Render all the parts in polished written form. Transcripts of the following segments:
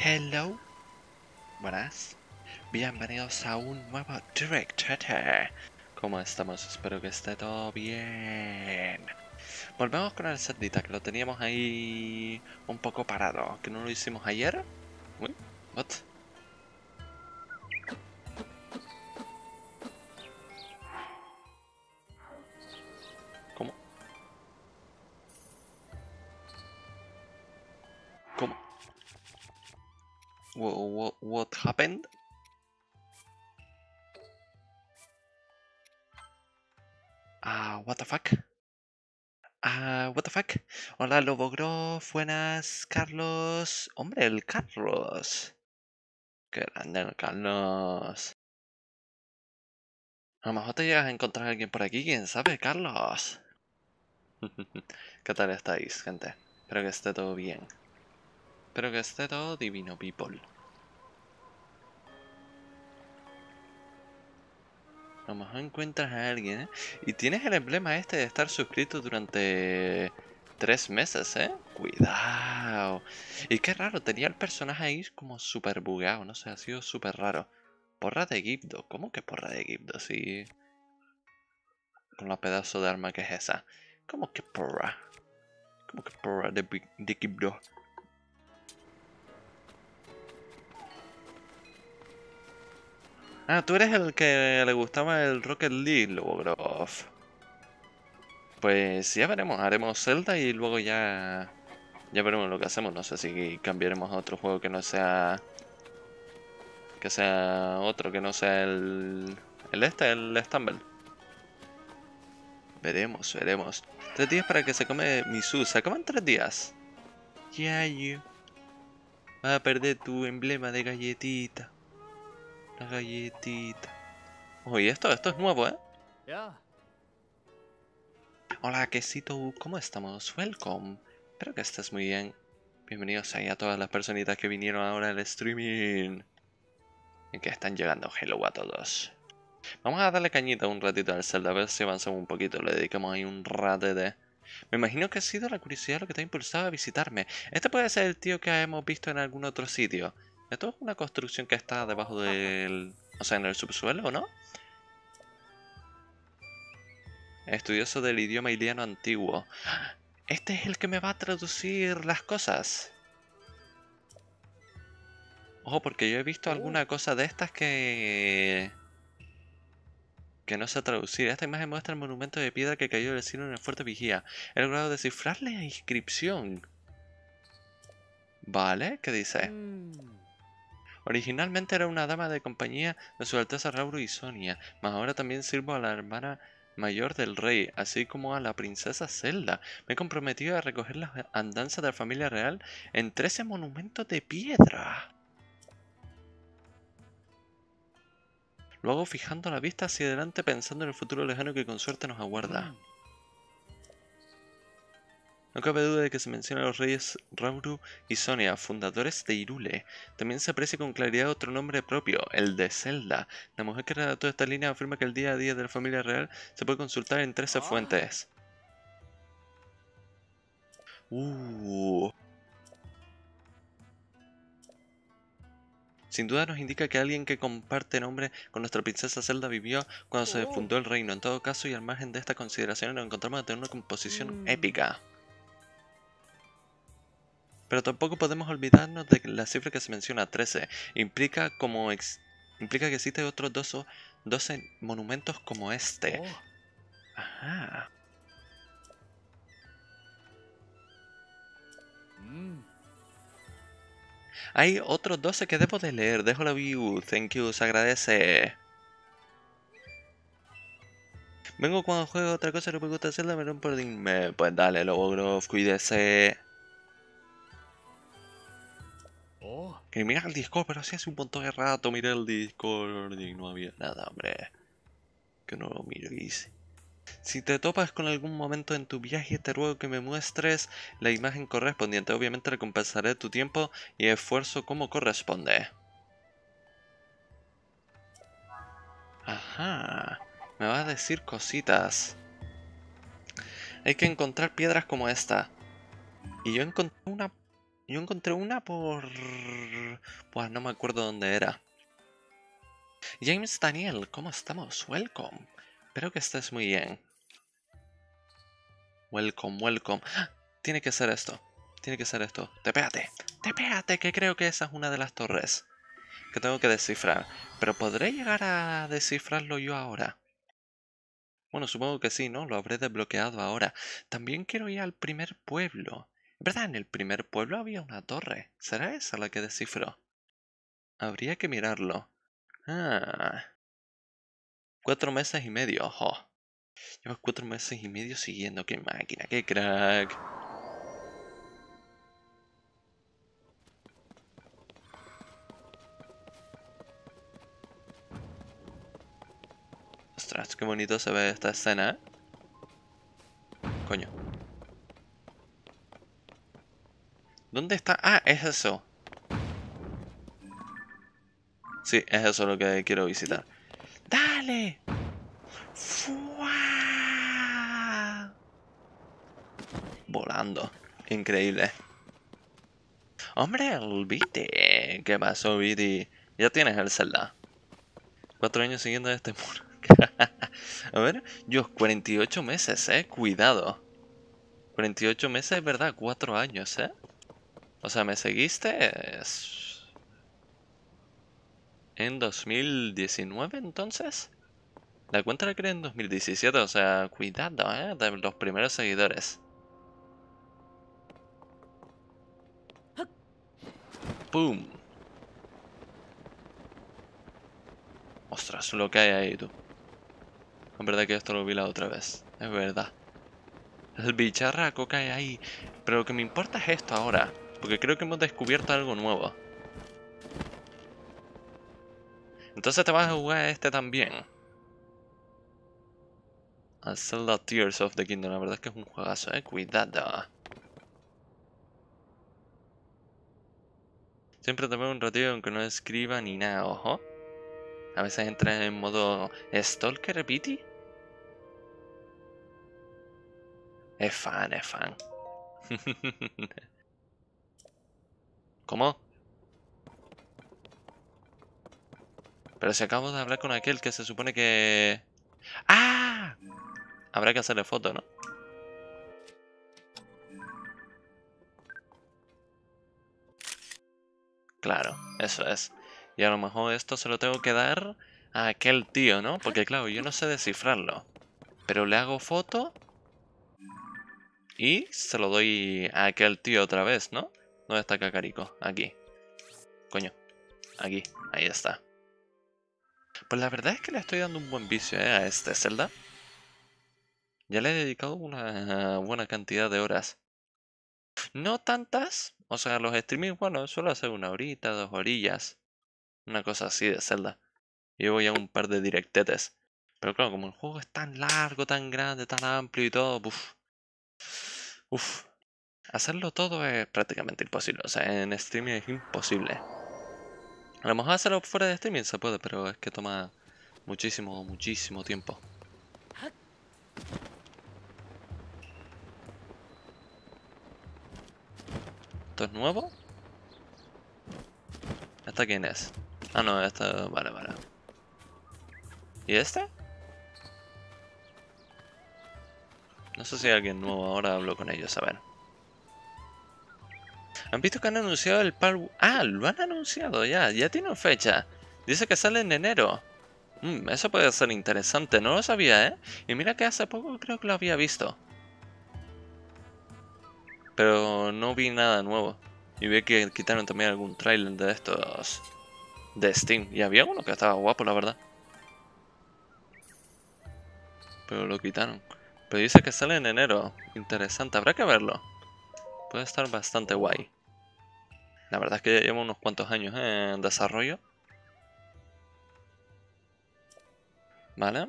Hello, buenas, bienvenidos a un nuevo Director. ¿Cómo estamos? Espero que esté todo bien. Volvemos con el Cerdita, que lo teníamos ahí un poco parado, que no lo hicimos ayer. Uy, what? ¿Cómo? ¿Cómo? What happened? What the fuck? What the fuck? Hola, Lobogrov, buenas, Carlos. Hombre, el Carlos. Qué grande el Carlos. A lo mejor te llegas a encontrar a alguien por aquí, quién sabe, Carlos. ¿Qué tal estáis, gente? Espero que esté todo bien. Espero que esté todo divino, people. A lo mejor encuentras a alguien, ¿eh? Y tienes el emblema este de estar suscrito durante 3 meses, ¿eh? Cuidado. Y qué raro, tenía el personaje ahí como súper bugueado, no sé, ha sido súper raro. Porra de Gibdo, ¿cómo que porra de Gibdo? Sí. Con la pedazo de arma que es esa. ¿Cómo que porra? ¿Cómo que porra de Gibdo? Tú eres el que le gustaba el Rocket League, Logrov. Pues ya veremos, haremos Zelda y luego ya veremos lo que hacemos. No sé si cambiaremos a otro juego que no sea... Que sea otro, que no sea el Stumble. Veremos. 3 días para que se come Misu. ¿Se acaban 3 días? Ya, you. Vas a perder tu emblema de galletita. La galletita. Oye, esto es nuevo, ¿eh? Yeah. Hola, quesito, ¿cómo estamos? Welcome. Espero que estés muy bien. Bienvenidos ahí a todas las personitas que vinieron ahora al streaming. Y que están llegando. Hello a todos. Vamos a darle cañita un ratito al Zelda, a ver si avanzamos un poquito. Le dedicamos ahí un rato de... Me imagino que ha sido la curiosidad lo que te ha impulsado a visitarme. Este puede ser el tío que hemos visto en algún otro sitio. Esto es una construcción que está debajo del... O sea, en el subsuelo, ¿no? Estudioso del idioma iliano antiguo. Este es el que me va a traducir las cosas. Ojo, porque yo he visto alguna cosa de estas que no sé traducir. Esta imagen muestra el monumento de piedra que cayó del cielo en el fuerte Vigía. He logrado descifrar la inscripción. Vale, ¿qué dice? Originalmente era una dama de compañía de su Alteza Rauru y Sonia, mas ahora también sirvo a la hermana mayor del rey, así como a la princesa Zelda. Me he comprometido a recoger las andanzas de la familia real en 13 monumentos de piedra. Luego fijando la vista hacia adelante pensando en el futuro lejano que con suerte nos aguarda. No cabe duda de que se menciona a los reyes Rauru y Sonia, fundadores de Hyrule. También se aprecia con claridad otro nombre propio, el de Zelda. La mujer que redactó esta línea afirma que el día a día de la familia real se puede consultar en 13 fuentes. Sin duda nos indica que alguien que comparte nombre con nuestra princesa Zelda vivió cuando se fundó el reino. En todo caso, y al margen de estas consideraciones, nos encontramos ante una composición épica. Pero tampoco podemos olvidarnos de que la cifra que se menciona, 13, implica que existen otros 12 monumentos como este. Ajá. Hay otros 12 que debo de leer. Dejo la view. Thank you, se agradece. Vengo cuando juego otra cosa, no me gusta hacerla, me rompo el... Pues dale, Lobogrov, cuídese. Que mira el Discord, pero si hace un montón de rato miré el Discord y no había nada, hombre. Que no lo miréis. Si te topas con algún momento en tu viaje, te ruego que me muestres la imagen correspondiente. Obviamente recompensaré tu tiempo y esfuerzo como corresponde. Ajá. Me va a decir cositas. Hay que encontrar piedras como esta. Y yo encontré una Yo encontré una por... Pues no me acuerdo dónde era. James Daniel, ¿cómo estamos? Welcome. Espero que estés muy bien. Welcome, welcome. ¡Ah! Tiene que ser esto. Tiene que ser esto. Tepéate. Tepéate, que creo que esa es una de las torres que tengo que descifrar. Pero ¿podré llegar a descifrarlo yo ahora? Bueno, supongo que sí, ¿no? Lo habré desbloqueado ahora. También quiero ir al primer pueblo. ¿Verdad? En el primer pueblo había una torre. ¿Será esa la que descifro? Habría que mirarlo. Ah, 4 meses y medio, ojo. Llevas 4 meses y medio siguiendo. ¡Qué máquina! ¡Qué crack! Ostras, qué bonito se ve esta escena, ¿eh? Coño. ¿Dónde está? Ah, es eso. Sí, es eso lo que quiero visitar. ¡Dale! ¡Fua! Volando. Increíble. Hombre, el Viti. ¿Qué pasó, Viti? Ya tienes el Zelda. 4 años siguiendo este muro. A ver, yo 48 meses, cuidado. 48 meses es verdad, 4 años, O sea, me seguiste en 2019 entonces. La cuenta la creé en 2017, o sea, cuidado, de los primeros seguidores. ¡Pum! Ostras, lo que hay ahí, tú. Es verdad que esto lo vi la otra vez. Es verdad. El bicharraco cae ahí. Pero lo que me importa es esto ahora. Porque creo que hemos descubierto algo nuevo. Entonces te vas a jugar este también. Al Zelda Tears of the Kingdom. La verdad es que es un juegazo, cuidado. Siempre te veo un ratito aunque no escriba ni nada, ojo. A veces entras en modo Stalker Pity. Es fan, es fan. ¿Cómo? Pero si acabo de hablar con aquel que se supone que... ¡Ah! Habrá que hacerle foto, ¿no? Claro, eso es. Y a lo mejor esto se lo tengo que dar a aquel tío, ¿no? Porque claro, yo no sé descifrarlo. Pero le hago foto y se lo doy a aquel tío otra vez, ¿no? ¿Dónde está Cacarico? Aquí. Coño. Aquí. Ahí está. Pues la verdad es que le estoy dando un buen vicio, a este Zelda. Ya le he dedicado una buena cantidad de horas. No tantas. O sea, los streamings, bueno, suelo hacer 1 horita, 2 horillas. Una cosa así de Zelda. Llevo ya un par de directetes. Pero claro, como el juego es tan largo, tan grande, tan amplio y todo, uff. Hacerlo todo es prácticamente imposible. O sea, en streaming es imposible. A lo mejor hacerlo fuera de streaming se puede, pero es que toma muchísimo, muchísimo tiempo. ¿Esto es nuevo? ¿Esta quién es? Ah, no, esta... Vale, vale. ¿Y este? No sé si hay alguien nuevo. Ahora hablo con ellos, a ver. ¿Han visto que han anunciado el par... Ah, lo han anunciado ya. Ya tienen fecha. Dice que sale en enero. Eso puede ser interesante. No lo sabía, ¿eh? Y mira que hace poco creo que lo había visto. Pero no vi nada nuevo. Y vi que quitaron también algún trailer de estos de Steam. Y había uno que estaba guapo, la verdad. Pero lo quitaron. Pero dice que sale en enero. Interesante, habrá que verlo. Puede estar bastante guay. La verdad es que lleva unos cuantos años en desarrollo. ¿Vale?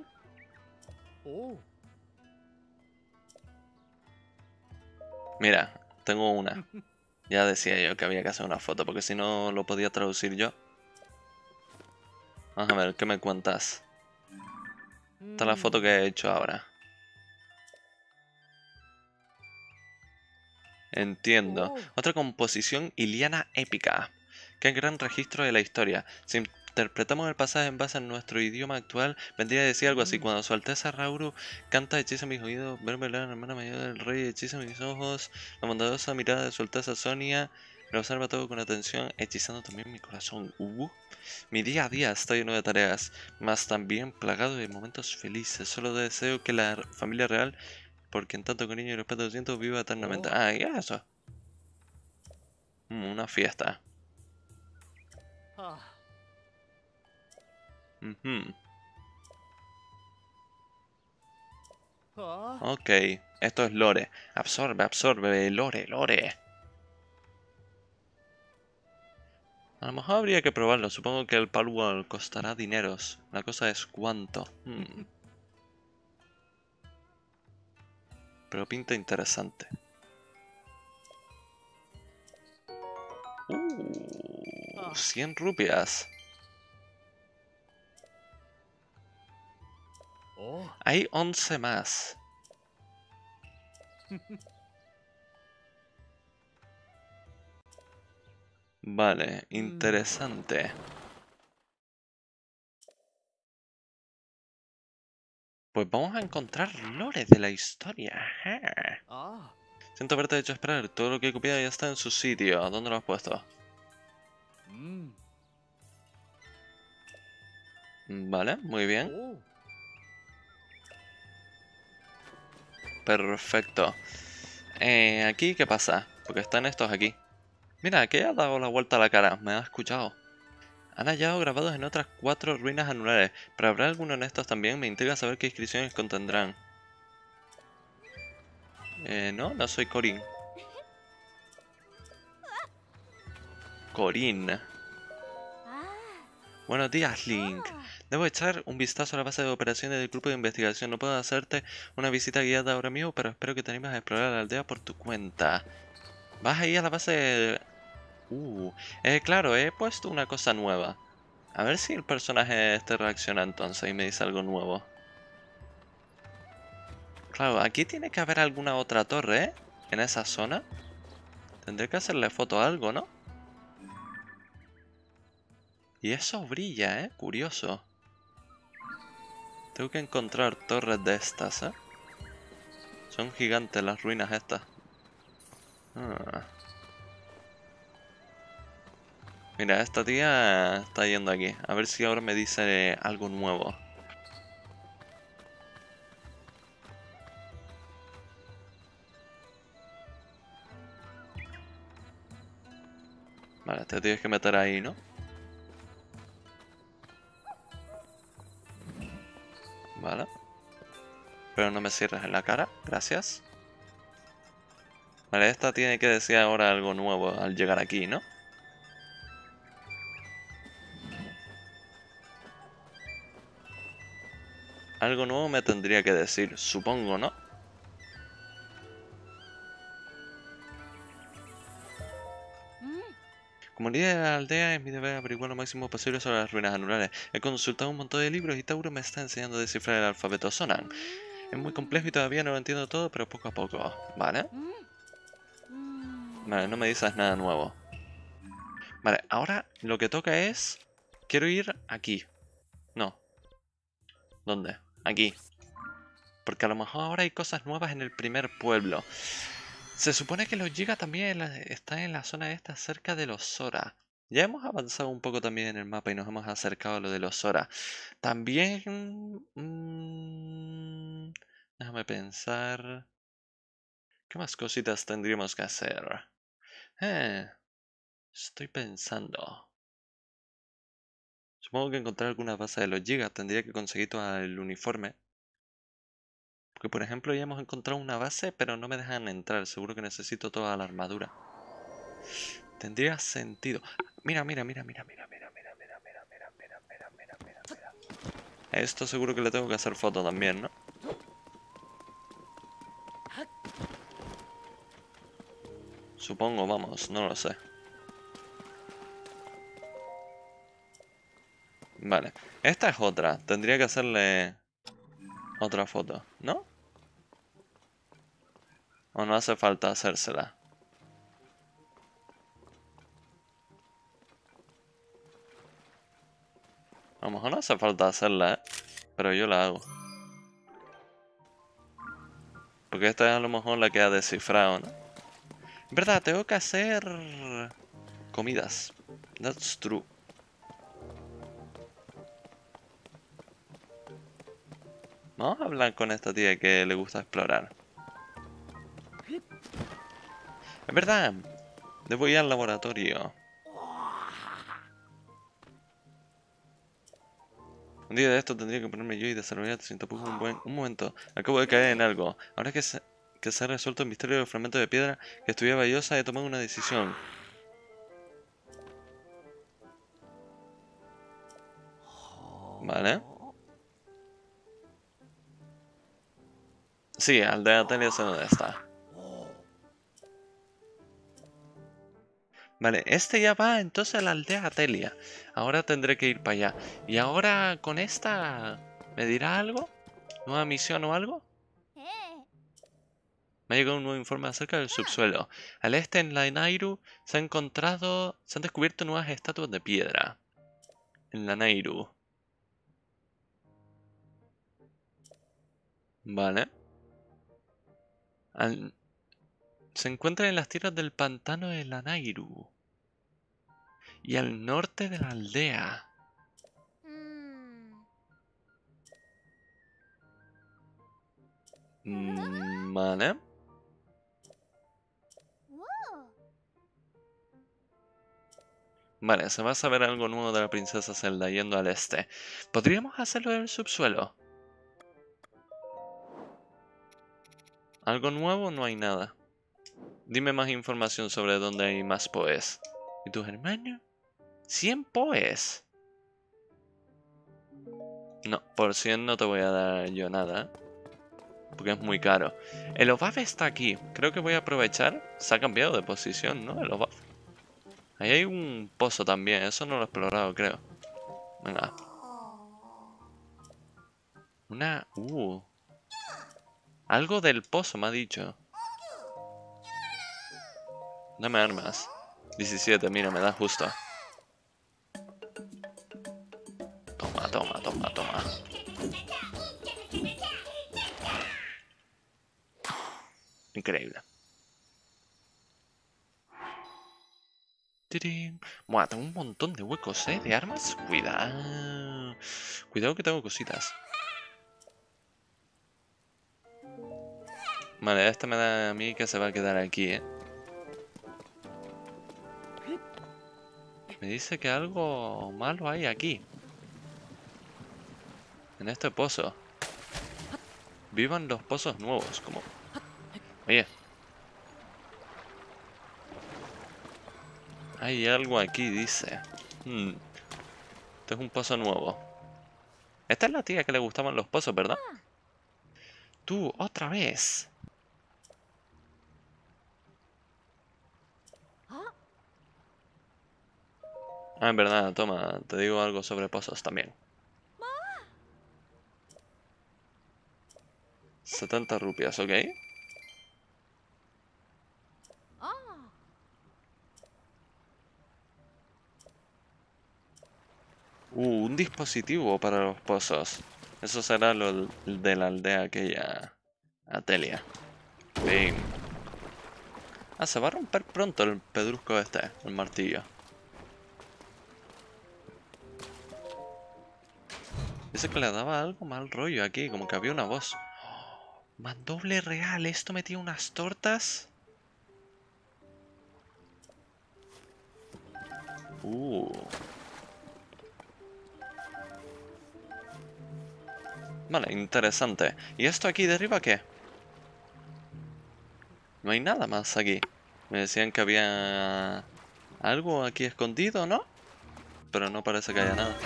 Mira, tengo una. Ya decía yo que había que hacer una foto, porque si no lo podía traducir yo. Vamos a ver, ¿qué me cuentas? Esta es la foto que he hecho ahora. Entiendo. Otra composición iliana épica. Qué gran registro de la historia. Si interpretamos el pasaje en base a nuestro idioma actual, vendría a decir algo así. Cuando su Alteza Rauru canta hechiza mis oídos, ver velar la hermana mayor del rey, hechiza mis ojos, la bondadosa mirada de su Alteza Sonia, lo observa todo con atención, hechizando también mi corazón. Mi día a día está lleno de tareas, mas también plagado de momentos felices. Solo deseo que la familia real, por quien tanto cariño y respeto siento, viva eternamente. Ah, y eso. Una fiesta. Ujú. Ok, esto es lore. Absorbe, absorbe, lore, lore. A lo mejor habría que probarlo. Supongo que el Palworld costará dineros. La cosa es cuánto. Pero pinta interesante. 100 rupias. Hay 11 más. Vale, interesante. Pues vamos a encontrar lore de la historia. Ajá. Siento haberte hecho esperar. Todo lo que he copiado ya está en su sitio. ¿Dónde lo has puesto? Vale, muy bien. Perfecto. Aquí, ¿qué pasa? Porque están estos aquí. Mira, que ha dado la vuelta a la cara. Me ha escuchado. Han hallado grabados en otras 4 ruinas anulares. Pero habrá alguno en estos también. Me intriga saber qué inscripciones contendrán. No soy Corín. Corín. Buenos días, Link. Debo echar un vistazo a la base de operaciones del grupo de investigación. No puedo hacerte una visita guiada ahora mismo, pero espero que te animes a explorar la aldea por tu cuenta. ¿Vas ahí a la base de... claro, he puesto una cosa nueva. A ver si el personaje este reacciona entonces y me dice algo nuevo. Claro, aquí tiene que haber alguna otra torre, ¿eh? En esa zona. Tendré que hacerle foto a algo, ¿no? Y eso brilla, ¿eh? Curioso. Tengo que encontrar torres de estas, ¿eh? Son gigantes las ruinas estas. Mira, esta tía está yendo aquí. A ver si ahora me dice algo nuevo. Vale, te tienes que meter ahí, ¿no? Vale. Pero no me cierres en la cara. Gracias. Vale, esta tiene que decir ahora algo nuevo al llegar aquí, ¿no? Algo nuevo me tendría que decir, supongo, ¿no? Como líder de la aldea, es mi deber averiguar lo máximo posible sobre las ruinas anulares. He consultado un montón de libros y Tauro me está enseñando a descifrar el alfabeto Sonan. Es muy complejo y todavía no lo entiendo todo, pero poco a poco. ¿Vale? Vale, no me dices nada nuevo. Vale, ahora lo que toca es... Quiero ir aquí. No. ¿Dónde? Aquí. Porque a lo mejor ahora hay cosas nuevas en el primer pueblo. Se supone que los Giga también están en la zona esta cerca de los Zora. Ya hemos avanzado un poco también en el mapa y nos hemos acercado a lo de los Zora. También... déjame pensar... ¿Qué más cositas tendríamos que hacer? Estoy pensando... Supongo que encontrar alguna base de los Gigas tendría que conseguir todo el uniforme. Porque por ejemplo ya hemos encontrado una base, pero no me dejan entrar. Seguro que necesito toda la armadura. Tendría sentido. Mira, mira, mira, mira, mira, mira, mira, mira, mira, mira, mira, mira, mira, mira, mira. Esto seguro que le tengo que hacer foto también, ¿no? Supongo, vamos, no lo sé. Vale, esta es otra. Tendría que hacerle otra foto, ¿no? ¿O no hace falta hacérsela? A lo mejor no hace falta hacerla, ¿eh? Pero yo la hago. Porque esta es a lo mejor la que ha descifrado, ¿no? En verdad, tengo que hacer comidas. That's true. Vamos a hablar con esta tía que le gusta explorar. Es verdad, debo ir al laboratorio. Un día de esto tendría que ponerme yo y desarrollar sin tampoco un momento. Acabo de caer en algo. Ahora que se ha resuelto el misterio del fragmento de piedra que estudiaba Yosa, he tomado una decisión. Vale. Sí, aldea Telia sé dónde está. Vale, este ya va entonces a la aldea Telia. Ahora tendré que ir para allá. Y ahora con esta... ¿Me dirá algo? ¿Nueva misión o algo? Me ha llegado un nuevo informe acerca del subsuelo. Al este, en la Nairu, se han descubierto nuevas estatuas de piedra. En la Nairu. Vale. Se encuentran en las tierras del pantano de la Nairu. Y al norte de la aldea. Vale. Vale, se va a saber algo nuevo de la princesa Zelda yendo al este. ¿Podríamos hacerlo en el subsuelo? ¿Algo nuevo? No hay nada. Dime más información sobre dónde hay más poes. ¿Y tus hermanos? ¿100 poes? No, por 100 no te voy a dar yo nada. Porque es muy caro. El Obaf está aquí. Creo que voy a aprovechar. Se ha cambiado de posición, ¿no? El Obaf. Ahí hay un pozo también. Eso no lo he explorado, creo. Venga. Una... Algo del pozo me ha dicho. Dame armas. 17, mira, me da justo. Toma, toma, toma, toma. Increíble. ¡Tirín! Buah, tengo un montón de huecos, ¿eh? De armas. Cuidado. Cuidado que tengo cositas. Vale, este me da a mí que se va a quedar aquí, ¿eh? Me dice que algo malo hay aquí. En este pozo. Vivan los pozos nuevos, como... Oye. Hay algo aquí, dice. Este es un pozo nuevo. Esta es la tía que le gustaban los pozos, ¿verdad? Tú, otra vez. Ah, en verdad, toma, te digo algo sobre pozos también. 70 rupias, ¿ok? Un dispositivo para los pozos. Eso será lo de la aldea aquella. Atelia. Bim. Ah, se va a romper pronto el pedrusco este, el martillo. Dice que le daba algo mal rollo aquí, como que había una voz. Mandoble real, ¿esto metía unas tortas? Vale, interesante. ¿Y esto aquí de arriba qué? No hay nada más aquí. Me decían que había algo aquí escondido, ¿no? Pero no parece que haya nada.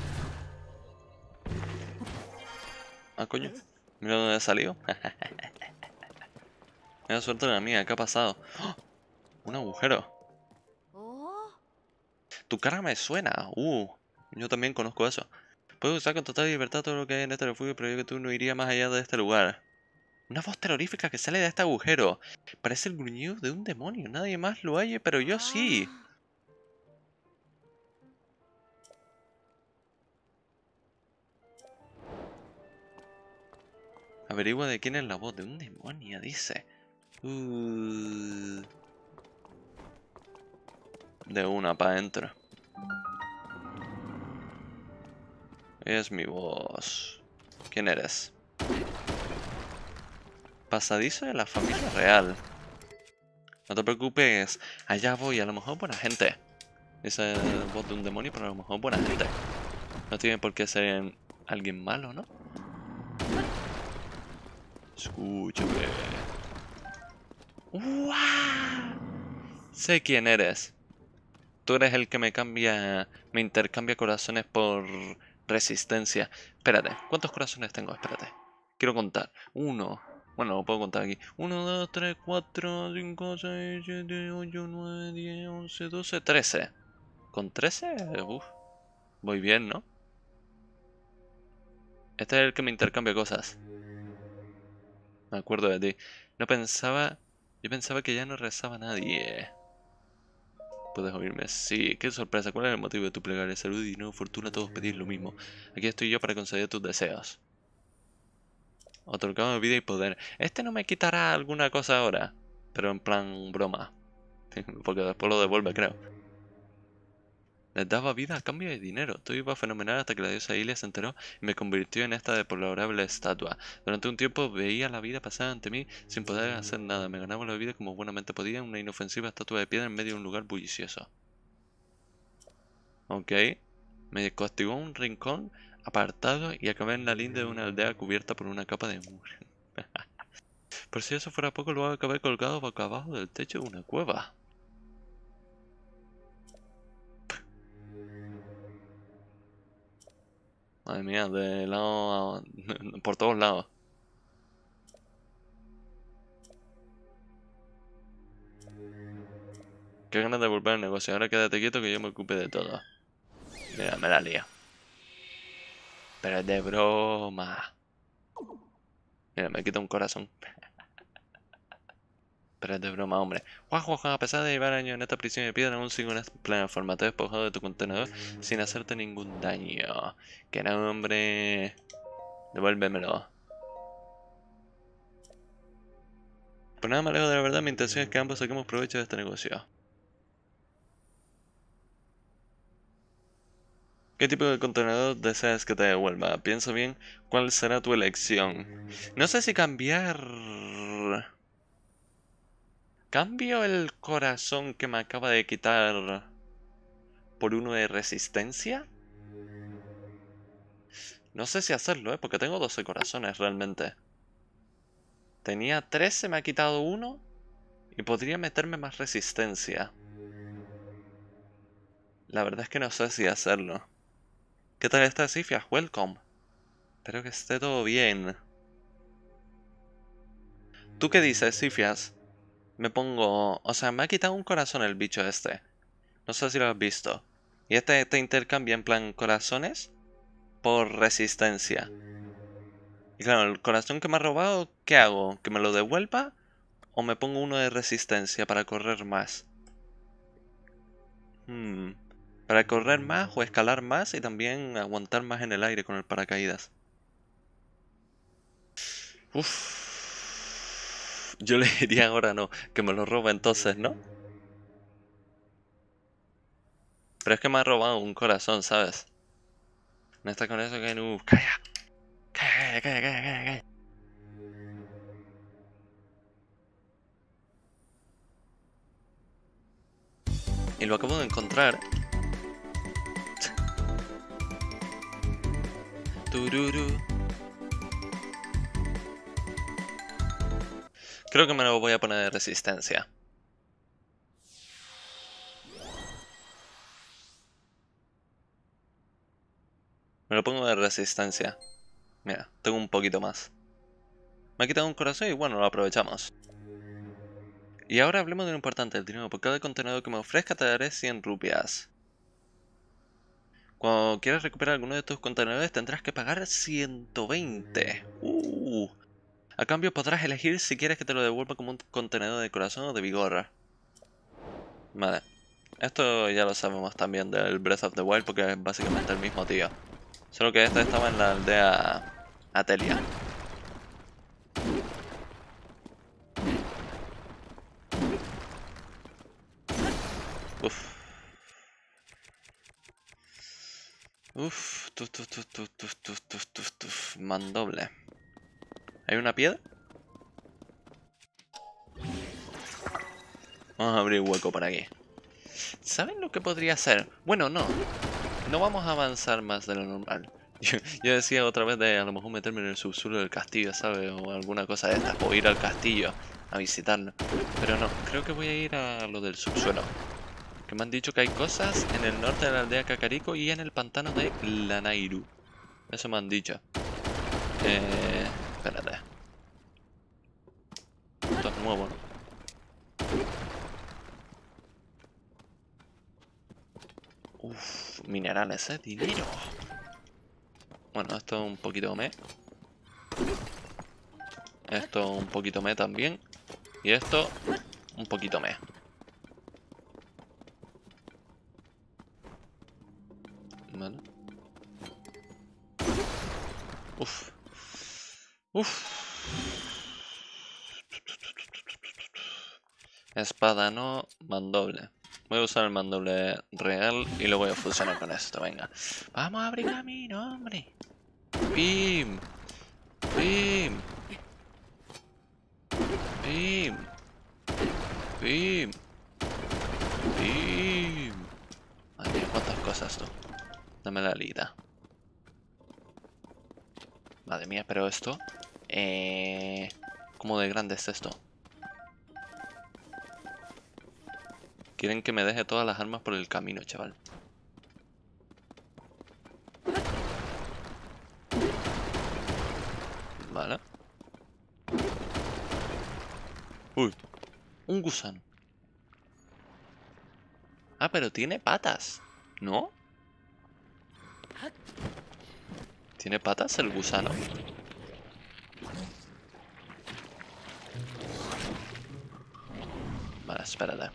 Ah, coño. Mira dónde he salido. Mira suerte la mía, ¿qué ha pasado? ¡Oh! Un agujero. Tu cara me suena. Yo también conozco eso. Puedo usar con total libertad todo lo que hay en este refugio, pero yo que tú no iría más allá de este lugar. Una voz terrorífica que sale de este agujero. Parece el gruñido de un demonio. Nadie más lo oye, pero yo sí. Averigua de quién es la voz de un demonio, dice. De una para adentro. Es mi voz. ¿Quién eres? Pasadizo de la familia real. No te preocupes, allá voy, a lo mejor buena gente. Esa es la voz de un demonio, pero a lo mejor buena gente. No tiene por qué ser alguien malo, ¿no? Escúchame. ¡Uah! Sé quién eres. Tú eres el que me intercambia corazones por resistencia. Espérate, ¿cuántos corazones tengo? Espérate. Quiero contar. Uno. Bueno, lo puedo contar aquí. 1, 2, 3, 4, 5, 6, 7, 8, 9, 10, 11, 12, 13. ¿Con 13? Uf. Voy bien, ¿no? Este es el que me intercambia cosas. Me acuerdo de ti. No pensaba... Yo pensaba que ya no rezaba nadie. ¿Puedes oírme? Sí, qué sorpresa. ¿Cuál es el motivo de tu plegaria? Salud, dinero, fortuna, todos pedís lo mismo. Aquí estoy yo para conceder tus deseos. Otorgado vida y poder. Este no me quitará alguna cosa ahora. Pero en plan broma. Porque después lo devuelve, creo. Les daba vida a cambio de dinero. Todo iba fenomenal hasta que la diosa Ilia se enteró y me convirtió en esta deplorable estatua. Durante un tiempo veía la vida pasar ante mí sin poder hacer nada. Me ganaba la vida como buenamente podía en una inofensiva estatua de piedra en medio de un lugar bullicioso. Ok. Me castigó un rincón apartado y acabé en la linde de una aldea cubierta por una capa de mugre. Por si eso fuera poco, luego acabé colgado boca abajo del techo de una cueva. Madre mía, de lado a... por todos lados. Qué ganas de volver al negocio. Ahora quédate quieto que yo me ocupe de todo. Mira, me la lía. Pero es de broma. Mira, me quita un corazón. Pero es de broma, hombre. Juan, a pesar de llevar años en esta prisión de piedra, aún sigo en plena forma. Te he despojado de tu contenedor sin hacerte ningún daño. Que no, hombre. Devuélvemelo. Pues nada más lejos de la verdad, mi intención es que ambos saquemos provecho de este negocio. ¿Qué tipo de contenedor deseas que te devuelva? Piensa bien cuál será tu elección. No sé si cambiar... ¿Cambio el corazón que me acaba de quitar por uno de resistencia? No sé si hacerlo, porque tengo 12 corazones realmente. Tenía 13, me ha quitado uno. Y podría meterme más resistencia. La verdad es que no sé si hacerlo. ¿Qué tal está, Sifias? Welcome. Espero que esté todo bien. ¿Tú qué dices, Sifias? Me pongo... O sea, me ha quitado un corazón el bicho este. No sé si lo has visto. Y este te intercambia en plan corazones por resistencia. Y claro, el corazón que me ha robado, ¿qué hago? ¿Que me lo devuelva? ¿O me pongo uno de resistencia para correr más? Para correr más o escalar más y también aguantar más en el aire con el paracaídas. Uff. Yo le diría ahora no, que me lo roba entonces, ¿no? Pero es que me ha robado un corazón, ¿sabes? No está con eso que no... ¡Calla! ¡Calla, calla, calla, calla, calla! Y lo acabo de encontrar. Tururu. Creo que me lo voy a poner de resistencia. Me lo pongo de resistencia. Mira, tengo un poquito más. Me ha quitado un corazón y bueno, lo aprovechamos. Y ahora hablemos de lo importante, el dinero. Por cada contenedor que me ofrezca te daré 100 rupias. Cuando quieras recuperar alguno de tus contenedores tendrás que pagar 120. A cambio podrás elegir si quieres que te lo devuelva como un contenedor de corazón o de vigor. Vale. Esto ya lo sabemos también del Breath of the Wild porque es básicamente el mismo tío. Solo que este estaba en la aldea Atelia. Uf. Uf. Mandoble. ¿Hay una piedra? Vamos a abrir hueco por aquí. ¿Saben lo que podría hacer? Bueno, no. No vamos a avanzar más de lo normal. Yo decía otra vez de a lo mejor meterme en el subsuelo del castillo, ¿sabes? O alguna cosa de estas. O ir al castillo a visitarlo. Pero no, creo que voy a ir a lo del subsuelo. Que me han dicho que hay cosas en el norte de la aldea Kakariko y en el pantano de Lanairu. Eso me han dicho. Espérate. Esto es nuevo, ¿no? Uff, minerales, dinero. Bueno, esto un poquito me. Esto un poquito me también. Y esto un poquito me. Vale. Uf. Uf. Espada no, mandoble. Voy a usar el mandoble real y lo voy a fusionar con esto, venga. Vamos a abrir camino, hombre. ¡Pim! ¡Pim! ¡Pim! ¡Pim! ¡Pim! Madre mía, cuántas cosas tú. Dame la lida. Madre mía, pero esto... ¿Cómo de grande es esto? Quieren que me deje todas las armas por el camino, chaval. Vale. Uy, un gusano. Ah, pero tiene patas, ¿no? ¿Tiene patas el gusano? Vale, espérate.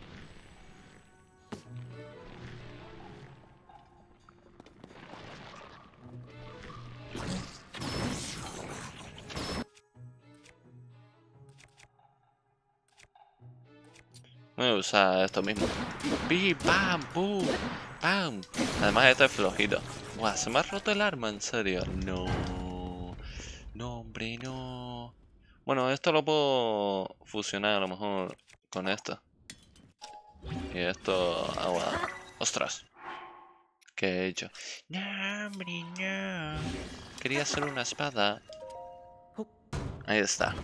Voy a usar esto mismo. ¡Pi, pam, pum, pam! Además este es flojito. Buah, se me ha roto el arma, en serio. No. No, hombre, no. Bueno, esto lo puedo fusionar a lo mejor con esto. Y esto... agua. ¡Ostras! ¿Qué he hecho? No, hombre, no. Quería hacer una espada. Ahí está.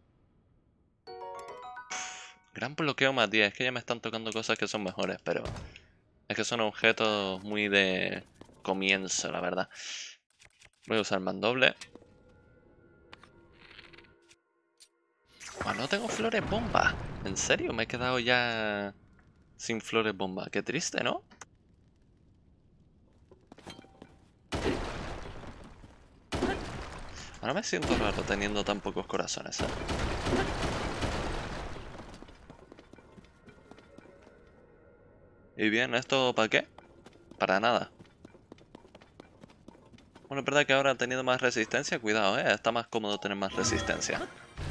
Gran bloqueo más 10. Es que ya me están tocando cosas que son mejores, pero... es que son objetos muy de comienzo, la verdad. Voy a usar mandoble. Oh, no tengo flores bomba. ¿En serio? Me he quedado ya sin flores bomba. Qué triste, ¿no? Ahora me siento raro teniendo tan pocos corazones, ¿eh? Y bien, ¿esto para qué? Para nada. Bueno, es verdad que ahora teniendo más resistencia, cuidado, está más cómodo tener más resistencia.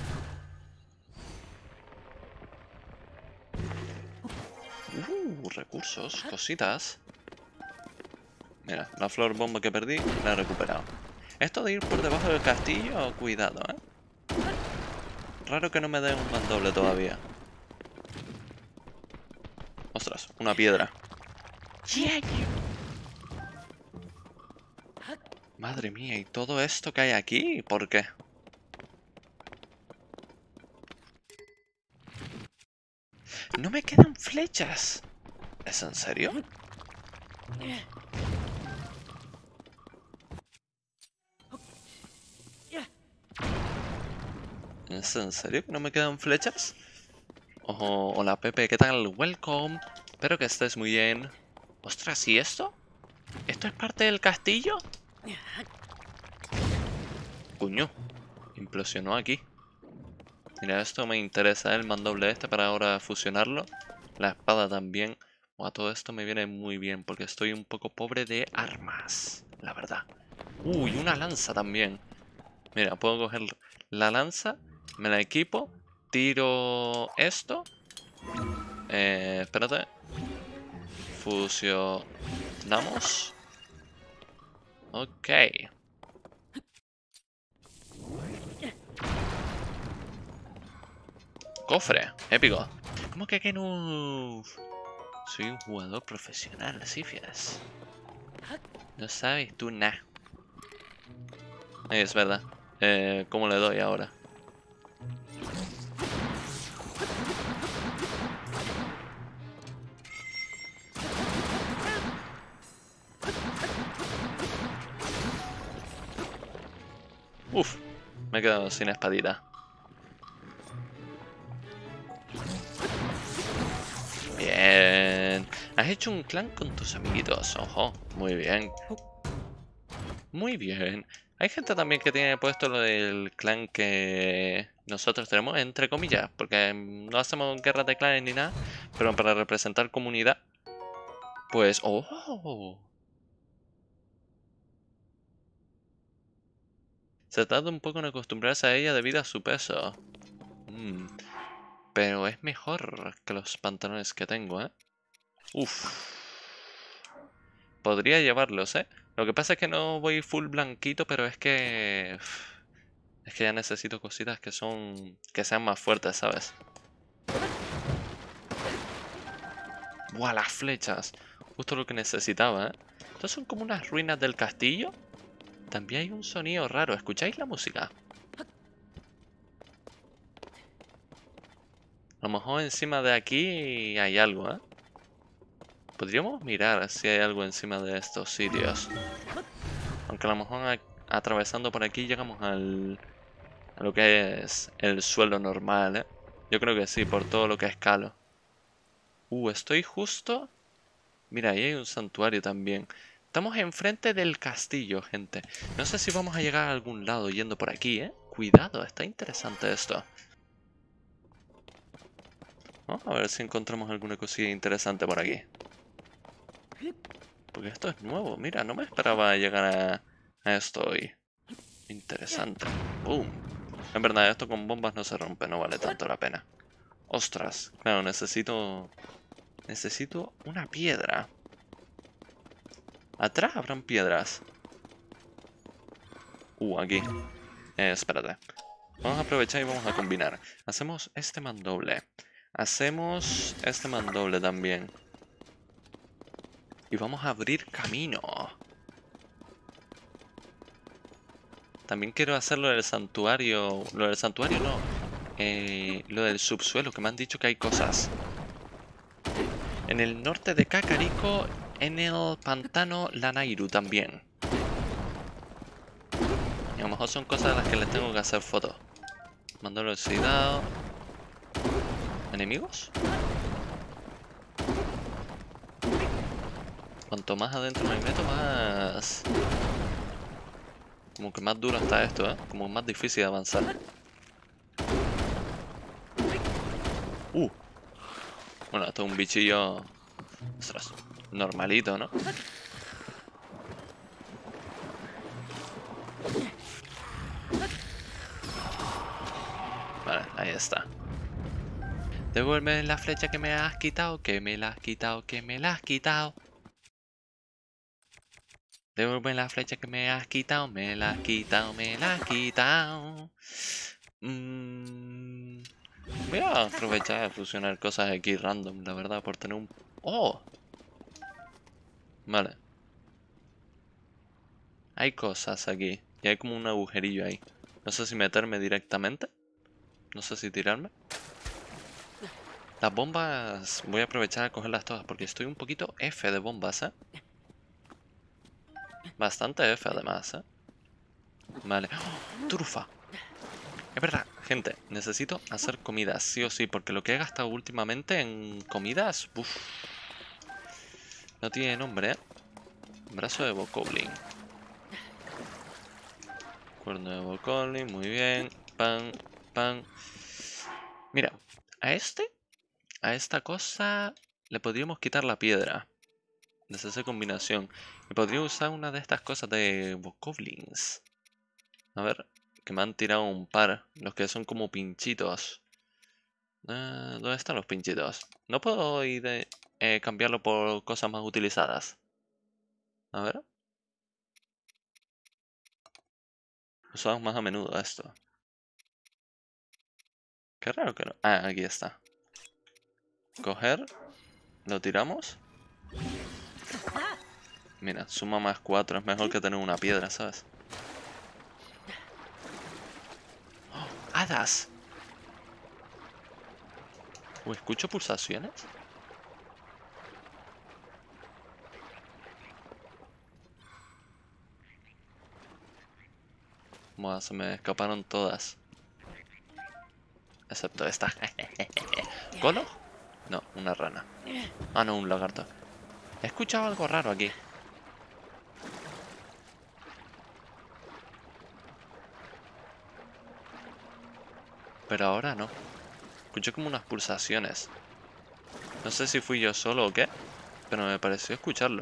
Recursos, cositas. Mira, la flor bomba que perdí, la he recuperado. Esto de ir por debajo del castillo, cuidado, Raro que no me den un mandoble todavía. Ostras, una piedra. Madre mía, ¿y todo esto que hay aquí? ¿Por qué? ¡No me quedan flechas! ¿Es en serio? ¿Es en serio que no me quedan flechas? Ojo, hola Pepe, ¿qué tal? Welcome. Espero que estés muy bien. Ostras, ¿y esto? ¿Esto es parte del castillo? Coño, implosionó aquí. Mira, esto me interesa, el mandoble este para ahora fusionarlo. La espada también. Buah, todo esto me viene muy bien porque estoy un poco pobre de armas, la verdad. Uy, una lanza también. Mira, puedo coger la lanza, me la equipo, tiro esto. Espérate. fusionamos. Ok. Cofre, épico. ¿Cómo que no? Soy un jugador profesional, Sifias. No sabes tú nada. Es verdad. ¿Cómo le doy ahora? Uf, me he quedado sin espadita. Bien. Has hecho un clan con tus amiguitos. Ojo, muy bien. Muy bien. Hay gente también que tiene puesto lo del clan que nosotros tenemos, entre comillas, porque no hacemos guerras de clanes ni nada, pero para representar comunidad, pues... ¡Oh! Se tarda un poco en acostumbrarse a ella debido a su peso. Mm, pero es mejor que los pantalones que tengo, ¿eh? Uf. Podría llevarlos, ¿eh? Lo que pasa es que no voy full blanquito, pero es que... Es que ya necesito cositas que son... que sean más fuertes, ¿sabes? ¡Buah, las flechas! Justo lo que necesitaba, ¿eh? Estos son como unas ruinas del castillo. También hay un sonido raro. ¿Escucháis la música? A lo mejor encima de aquí hay algo, ¿eh? Podríamos mirar si hay algo encima de estos sitios. Aunque a lo mejor atravesando por aquí llegamos a lo que es el suelo normal, ¿eh? Yo creo que sí, por todo lo que escalo. Estoy justo... Mira, ahí hay un santuario también. Estamos enfrente del castillo, gente. No sé si vamos a llegar a algún lado yendo por aquí, ¿eh? Cuidado, está interesante esto. Vamos a ver si encontramos alguna cosilla interesante por aquí. Porque esto es nuevo. Mira, no me esperaba llegar a esto hoy. Interesante. ¡Boom! En verdad, esto con bombas no se rompe, no vale tanto la pena. ¡Ostras! Claro, necesito una piedra. Atrás habrán piedras. Aquí. Espérate. Vamos a aprovechar y vamos a combinar. Hacemos este mandoble. Hacemos este mandoble también. Y vamos a abrir camino. También quiero hacer lo del santuario. Lo del santuario no. Lo del subsuelo, que me han dicho que hay cosas. En el norte de Kakariko, en el pantano Lanairu también. Y a lo mejor son cosas a las que les tengo que hacer fotos. Mandalo oxidado. ¿Enemigos? Cuanto más adentro me meto, más... Como que más duro está esto, ¿eh? Como más difícil de avanzar. Bueno, esto es un bichillo... Ostras, normalito, ¿no? Vale, ahí está. Devuelve la flecha que me has quitado, que me la has quitado, que me la has quitado. Devuelve la flecha que me has quitado, me la has quitado, me la has quitado. Voy a aprovechar de fusionar cosas aquí random, la verdad, por tener un... ¡Oh! Vale. Hay cosas aquí. Y hay como un agujerillo ahí. No sé si meterme directamente. No sé si tirarme. Las bombas voy a aprovechar a cogerlas todas porque estoy un poquito F de bombas, ¿eh? Bastante F además, ¿eh? Vale. ¡Oh! ¡Trufa! Es verdad, gente, necesito hacer comidas, sí o sí, porque lo que he gastado últimamente en comidas, uff, no tiene nombre, ¿eh? Brazo de Bokoblin. Cuerno de Bokoblin, muy bien. Pan, pan. Mira, a esta cosa, le podríamos quitar la piedra. Deshacer combinación. Y podría usar una de estas cosas de Bokoblins. A ver, que me han tirado un par. Los que son como pinchitos. ¿Dónde están los pinchitos? No puedo ir de... cambiarlo por cosas más utilizadas. A ver. Usamos más a menudo esto. Qué raro que no. Ah, aquí está. Coger. Lo tiramos. Mira, suma más 4. Es mejor que tener una piedra, ¿sabes? ¡Oh! ¡Hadas! Uy, ¿escucho pulsaciones? Buah, se me escaparon todas. Excepto esta. ¿Colo? No, una rana. Ah, no, un lagarto. He escuchado algo raro aquí. Pero ahora no. Escuché como unas pulsaciones. No sé si fui yo solo o qué, pero me pareció escucharlo.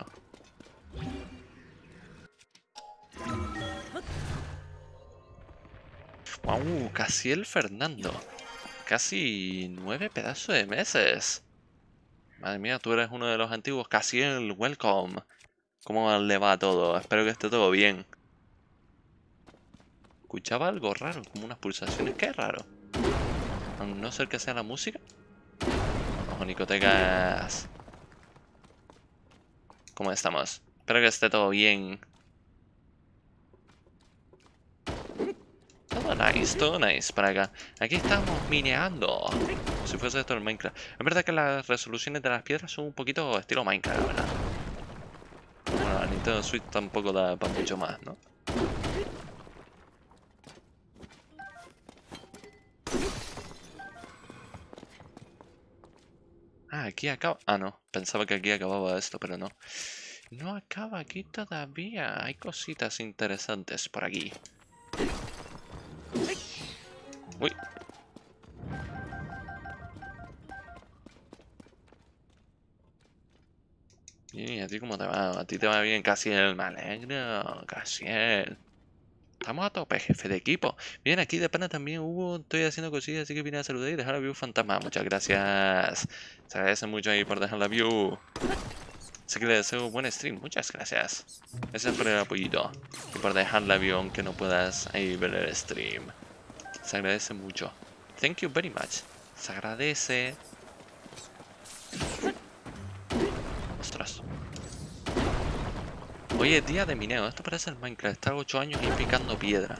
¡Wow! Casi el Fernando. Casi 9 pedazos de meses. Madre mía, tú eres uno de los antiguos. Casi el Welcome. ¿Cómo le va a todo? Espero que esté todo bien. Escuchaba algo raro, como unas pulsaciones. ¿Qué raro? A no ser que sea la música. Ojo, Nicotecas. ¿Cómo estamos? Espero que esté todo bien. Todo nice para acá. Aquí estamos mineando. Si fuese esto el Minecraft. Es verdad que las resoluciones de las piedras son un poquito estilo Minecraft, la verdad. Bueno, la Nintendo Switch tampoco da para mucho más, ¿no? Ah, aquí acaba. Ah, no. Pensaba que aquí acababa esto, pero no. No acaba aquí todavía. Hay cositas interesantes por aquí. Uy. Y a ti cómo te va, a ti te va bien, Casiel, me alegro, Casiel. Estamos a tope, jefe de equipo. Bien, aquí de pana también hubo, estoy haciendo cosillas, así que vine a saludar y dejar la view fantasma. Muchas gracias. Se agradece mucho ahí por dejar la view. Así que le deseo buen stream, muchas gracias. Gracias por el apoyito y por dejar la view aunque no puedas ahí ver el stream. Se agradece mucho. Thank you very much. Se agradece. Ostras. Hoy es día de mineo. Esto parece el Minecraft. Estar 8 años y picando piedra.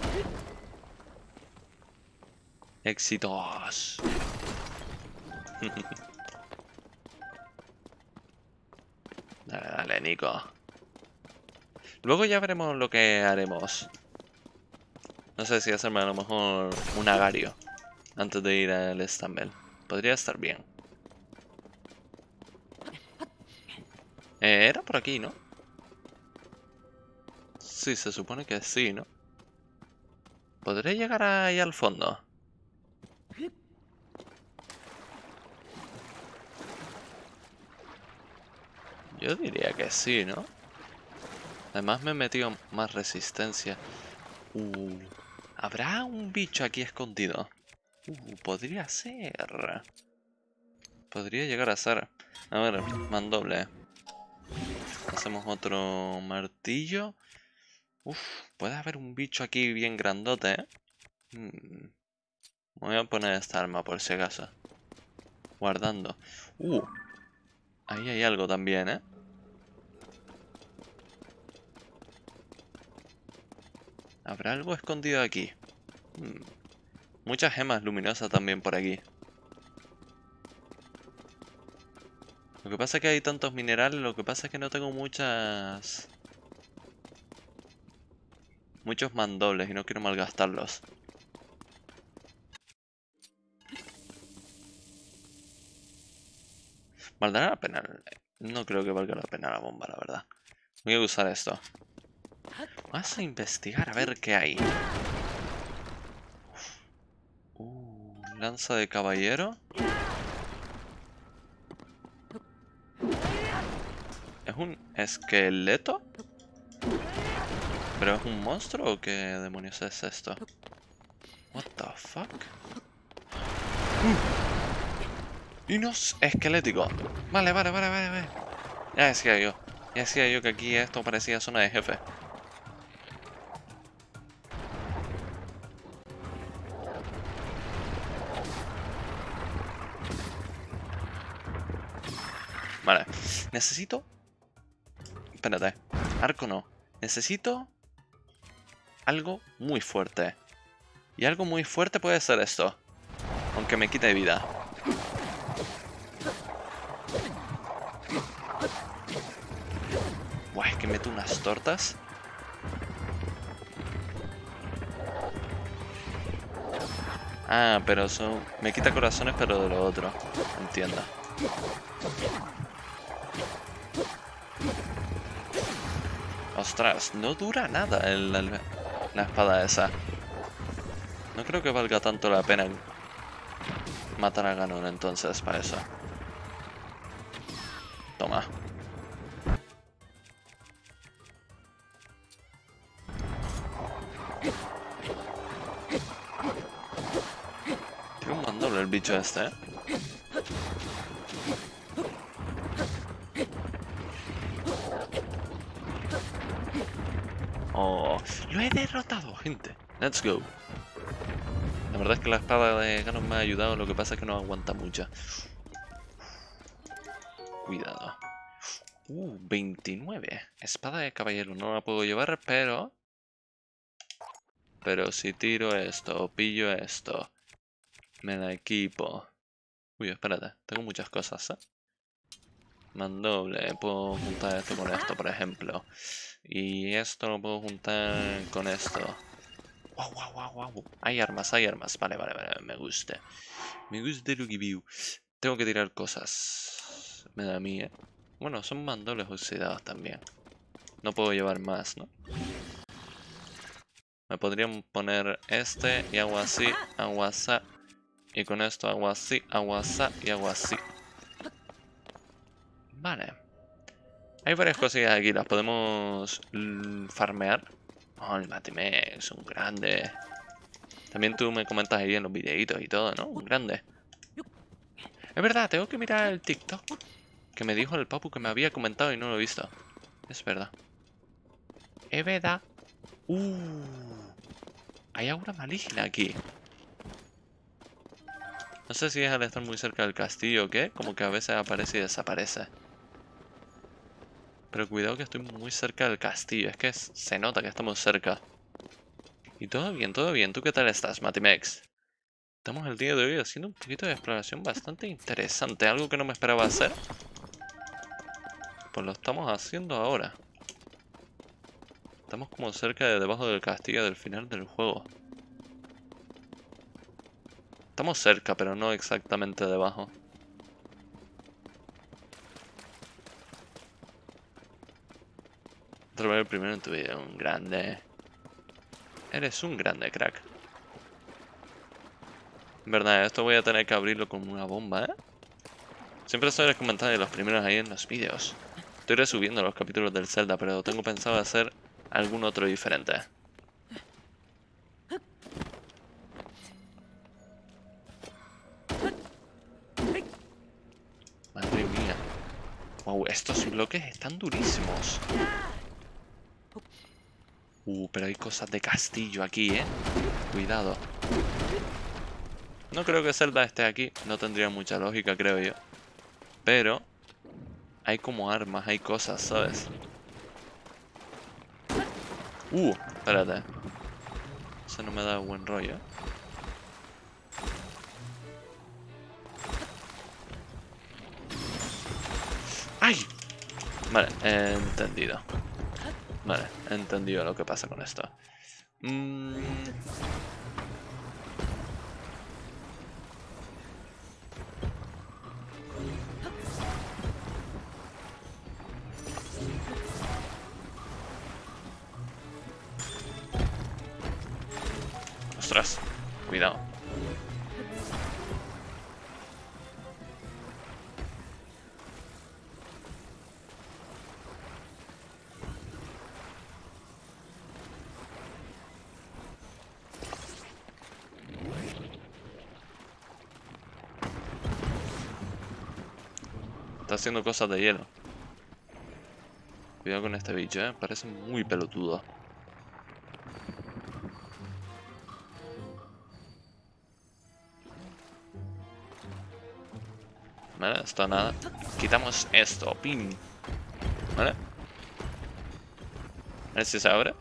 Éxitos. Dale, dale, Nico. Luego ya veremos lo que haremos. No sé si hacerme a lo mejor un agario antes de ir al Stumble. Podría estar bien. Era por aquí, ¿no? Sí, se supone que sí, ¿no? ¿Podré llegar ahí al fondo? Yo diría que sí, ¿no? Además me he metido más resistencia. ¿Habrá un bicho aquí escondido? Podría ser. Podría llegar a ser. A ver, mandoble. Hacemos otro martillo. Puede haber un bicho aquí bien grandote, ¿eh? Me voy a poner esta arma por si acaso. Guardando. Ahí hay algo también, ¿eh? ¿Habrá algo escondido aquí? Muchas gemas luminosas también por aquí. Lo que pasa es que hay tantos minerales, lo que pasa es que no tengo muchos mandobles y no quiero malgastarlos. ¿Valdrá la pena? No creo que valga la pena la bomba, la verdad. Voy a usar esto. Vamos a investigar a ver qué hay. Lanza de caballero. ¿Es un esqueleto? ¿Pero es un monstruo o qué demonios es esto? What the fuck? Dinos esquelético. Vale, vale, vale, vale, vale. Ya decía yo. Ya decía yo que aquí esto parecía zona de jefe. Vale. Necesito... Espérate. Arco no. Necesito... algo muy fuerte. Y algo muy fuerte puede ser esto. Aunque me quite vida. Buah, es que meto unas tortas. Ah, pero son... me quita corazones, pero de lo otro. Entiendo. Ostras, no dura nada la espada esa. No creo que valga tanto la pena matar a Ganon entonces para eso. Toma. Tiene un mandoble el bicho este, ¿eh? Oh, lo he derrotado, gente. Let's go. La verdad es que la espada de Ganon me ha ayudado, lo que pasa es que no aguanta mucho. Cuidado. 29. Espada de caballero, no la puedo llevar, pero... Pero si tiro esto, o pillo esto, me la equipo. Uy, espérate, tengo muchas cosas, ¿eh? Mandoble, puedo juntar esto con esto, por ejemplo. Y esto lo puedo juntar con esto. Wow, wow, wow, wow. Hay armas, hay armas. Vale, vale, vale, me gusta. Me gusta lo que veo. Tengo que tirar cosas. Me da a mí, ¿eh? Bueno, son mandobles oxidados también. No puedo llevar más, ¿no? Me podrían poner este y hago así, hago así. Y con esto hago así, hago así y hago así. Vale. Hay varias cosillas aquí, las podemos farmear. Oh, el Matimé es un grande. También tú me comentas ahí en los videitos y todo, ¿no? Un grande. Es verdad, tengo que mirar el TikTok que me dijo el papu que me había comentado y no lo he visto. Es verdad. Es verdad. Hay aura maligna aquí. No sé si es al estar muy cerca del castillo o qué, como que a veces aparece y desaparece. Pero cuidado que estoy muy cerca del castillo, es que se nota que estamos cerca. Y todo bien, todo bien. ¿Tú qué tal estás, Matimex? Estamos el día de hoy haciendo un poquito de exploración bastante interesante, algo que no me esperaba hacer. Pues lo estamos haciendo ahora. Estamos como cerca de debajo del castillo del final del juego. Estamos cerca, pero no exactamente debajo. Te lo veo primero en tu vida, un grande. Eres un grande, crack. En verdad, esto voy a tener que abrirlo con una bomba, ¿eh? Siempre suelo comentar de los primeros ahí en los vídeos. Estoy resubiendo los capítulos del Zelda, pero tengo pensado hacer algún otro diferente. Madre mía. Wow, estos bloques están durísimos. Pero hay cosas de castillo aquí, ¿eh? Cuidado. No creo que Zelda esté aquí. No tendría mucha lógica, creo yo. Pero hay como armas, hay cosas, ¿sabes? Espérate. Eso no me da buen rollo. ¡Ay! Vale, he entendido. Vale, he entendido lo que pasa con esto. Ostras, cuidado. Está haciendo cosas de hielo. Cuidado con este bicho, parece muy pelotudo. Vale, esto nada. Quitamos esto, pin. Vale. A ver si se abre.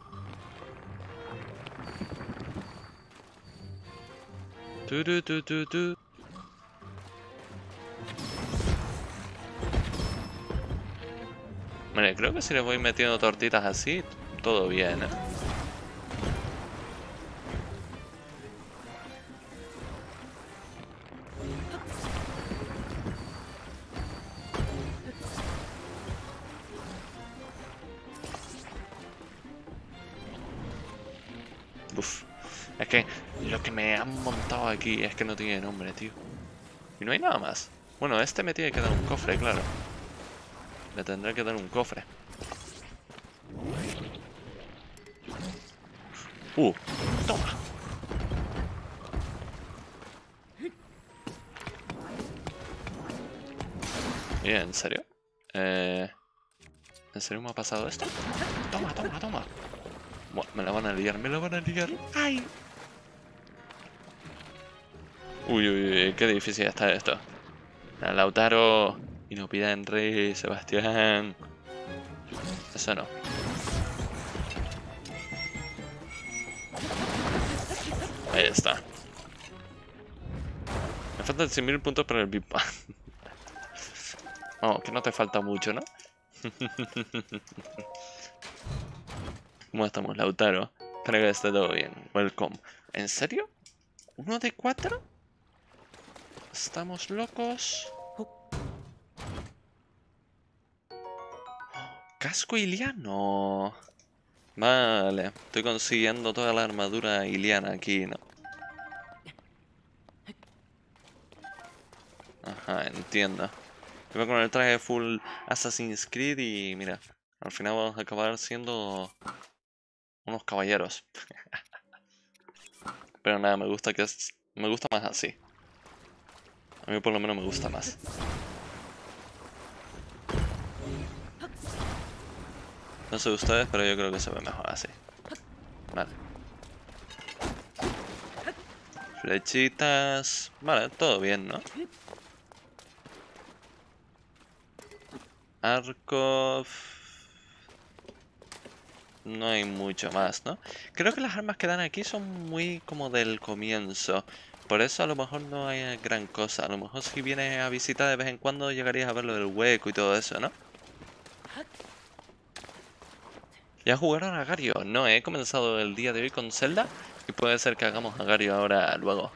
Tu. Vale, creo que si le voy metiendo tortitas así, todo bien, Uf. Es que lo que me han montado aquí es que no tiene nombre, tío. Y no hay nada más. Bueno, este me tiene que dar un cofre, claro. Le tendré que dar un cofre. Toma. Bien, ¿en serio? ¿En serio me ha pasado esto? Toma. Bueno, me la van a liar. ¡Ay! Uy, qué difícil está esto. Lautaro, y no pida Henry, Sebastián. Eso no. Ahí está. Me faltan 100.000 puntos para el Big Bang. Oh, que no te falta mucho, ¿no? ¿Cómo estamos, Lautaro? Espero que esté todo bien. Welcome. ¿En serio? ¿1 de 4? ¿Estamos locos? Casco iliano. Vale, estoy consiguiendo toda la armadura iliana aquí, ¿no? Ajá, entiendo. Iba con el traje full Assassin's Creed y mira, al final vamos a acabar siendo unos caballeros. Pero nada, me gusta más así. A mí por lo menos me gusta más. No sé ustedes, pero yo creo que se ve mejor así. Vale. Flechitas. Vale, todo bien, ¿no? Arco. No hay mucho más, ¿no? Creo que las armas que dan aquí son muy como del comienzo. Por eso a lo mejor no hay gran cosa. A lo mejor si vienes a visitar de vez en cuando llegarías a ver lo del hueco y todo eso, ¿no? ¿Ya jugaron a Agario? No, he comenzado el día de hoy con Zelda y puede ser que hagamos Agario ahora luego.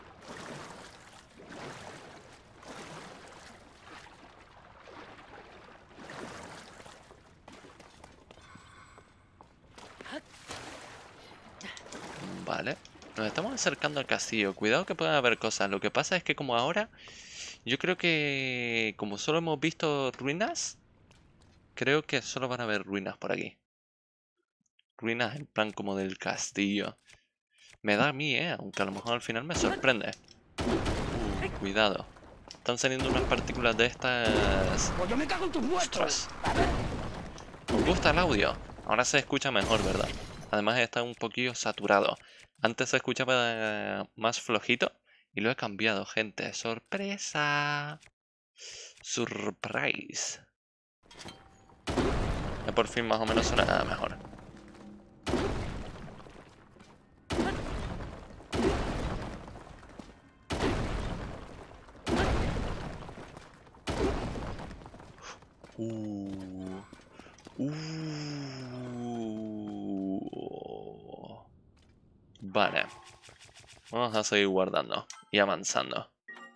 Vale. Nos estamos acercando al castillo. Cuidado que pueden haber cosas. Lo que pasa es que como ahora, yo creo que como solo hemos visto ruinas, creo que solo van a haber ruinas por aquí. Ruinas en plan como del castillo. Me da a mí, aunque a lo mejor al final me sorprende. Cuidado. Están saliendo unas partículas de estas... ¡Ostras! Nos gusta el audio. Ahora se escucha mejor, ¿verdad? Además está un poquillo saturado. Antes se escuchaba más flojito y lo he cambiado, gente. ¡Sorpresa! ¡Surprise! Ya por fin más o menos suena mejor. Vale. Vamos a seguir guardando y avanzando.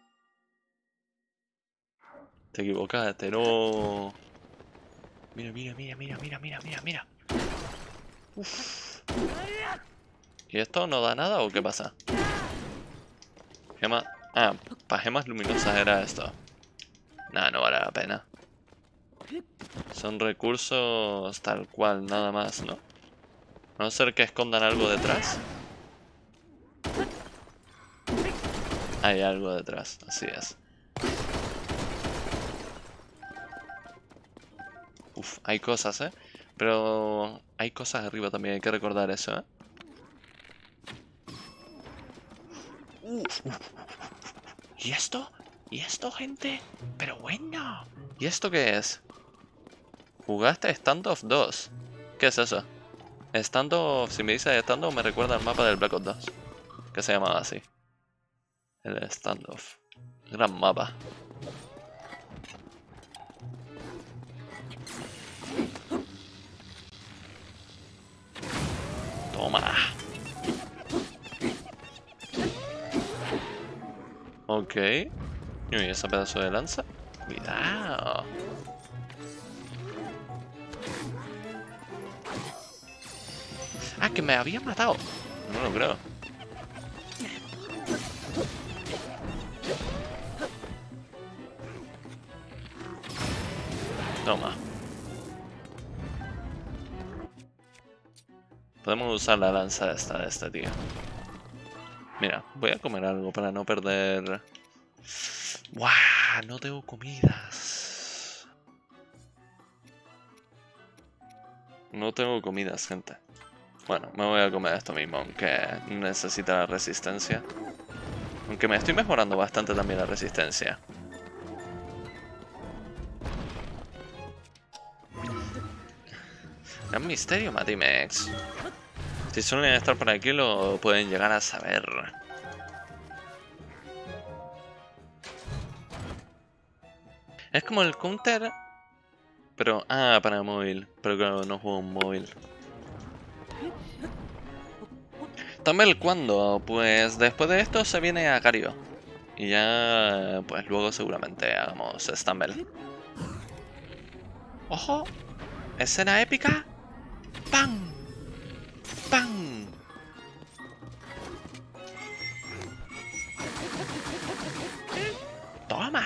Te equivocaste, no. Mira. Uf. ¿Y esto no da nada o qué pasa? Gema. Ah, para gemas luminosas era esto. Nah, no vale la pena. Son recursos tal cual, nada más, ¿no? A no ser que escondan algo detrás. Hay algo detrás, así es. Uf, hay cosas, ¿eh? Pero hay cosas arriba también, hay que recordar eso, ¿eh? Uf. ¿Y esto? ¿Y esto, gente? Pero bueno. ¿Y esto qué es? ¿Jugaste Standoff 2? ¿Qué es eso? Standoff, si me dice Standoff me recuerda al mapa del Black Ops 2. Que se llamaba así. El Standoff. Gran mapa. Toma. Ok. Y ese pedazo de lanza. Cuidado. Ah, que me había matado. No lo creo. Toma. Podemos usar la lanza esta de este tío. Mira, voy a comer algo para no perder... ¡Buah! No tengo comidas. No tengo comidas, gente. Bueno, me voy a comer esto mismo, aunque necesita la resistencia. Aunque me estoy mejorando bastante también la resistencia. Gran misterio, Matimex. Si suelen estar por aquí lo pueden llegar a saber. Es como el counter, pero... Ah, para el móvil. Pero claro, no juego en móvil. También cuando, pues después de esto se viene a Cario. Y ya, pues luego seguramente hagamos Stumble. ¡Ojo! ¿Escena épica? ¡Pam! ¡Pam! ¡Toma!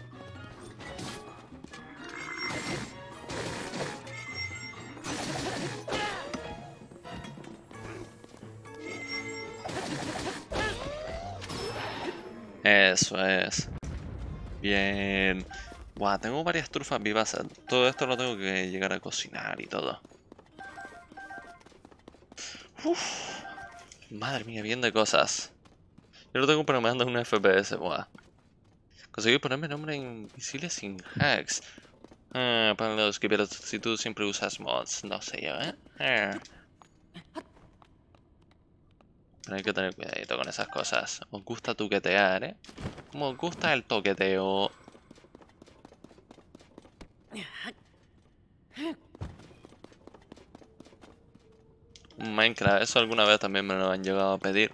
Eso es. Bien. Buah, tengo varias trufas vivas. Todo esto lo tengo que llegar a cocinar y todo. Uf. Madre mía, bien de cosas. Yo lo tengo programando en un FPS, buah. Conseguí ponerme nombre invisible sin hacks. Ah, para los que pero si tú siempre usas mods, no sé yo, ¿eh? Pero hay que tener cuidadito con esas cosas. Os gusta toquetear, ¿eh? Como os gusta el toqueteo. Minecraft, eso alguna vez también me lo han llegado a pedir.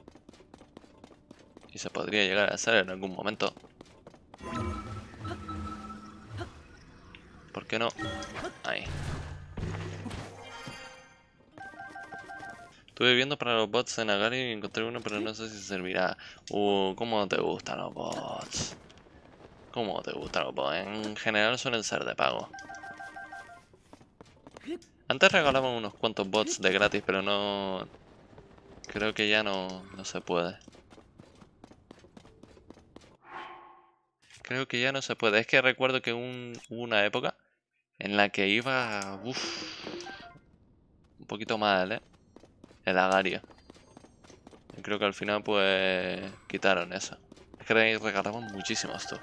Y se podría llegar a hacer en algún momento. ¿Por qué no? Ahí. Estuve viendo para los bots en Agari y encontré uno, pero no sé si servirá. ¿Cómo te gustan los bots? ¿Cómo te gustan los bots? En general suelen ser de pago. Antes regalaban unos cuantos bots de gratis, pero no... Creo que ya no se puede. Creo que ya no se puede. Es que recuerdo que hubo una época en la que iba... un poquito mal, ¿eh? El Agario. Y creo que al final pues quitaron eso. Es que regalaban muchísimos tú.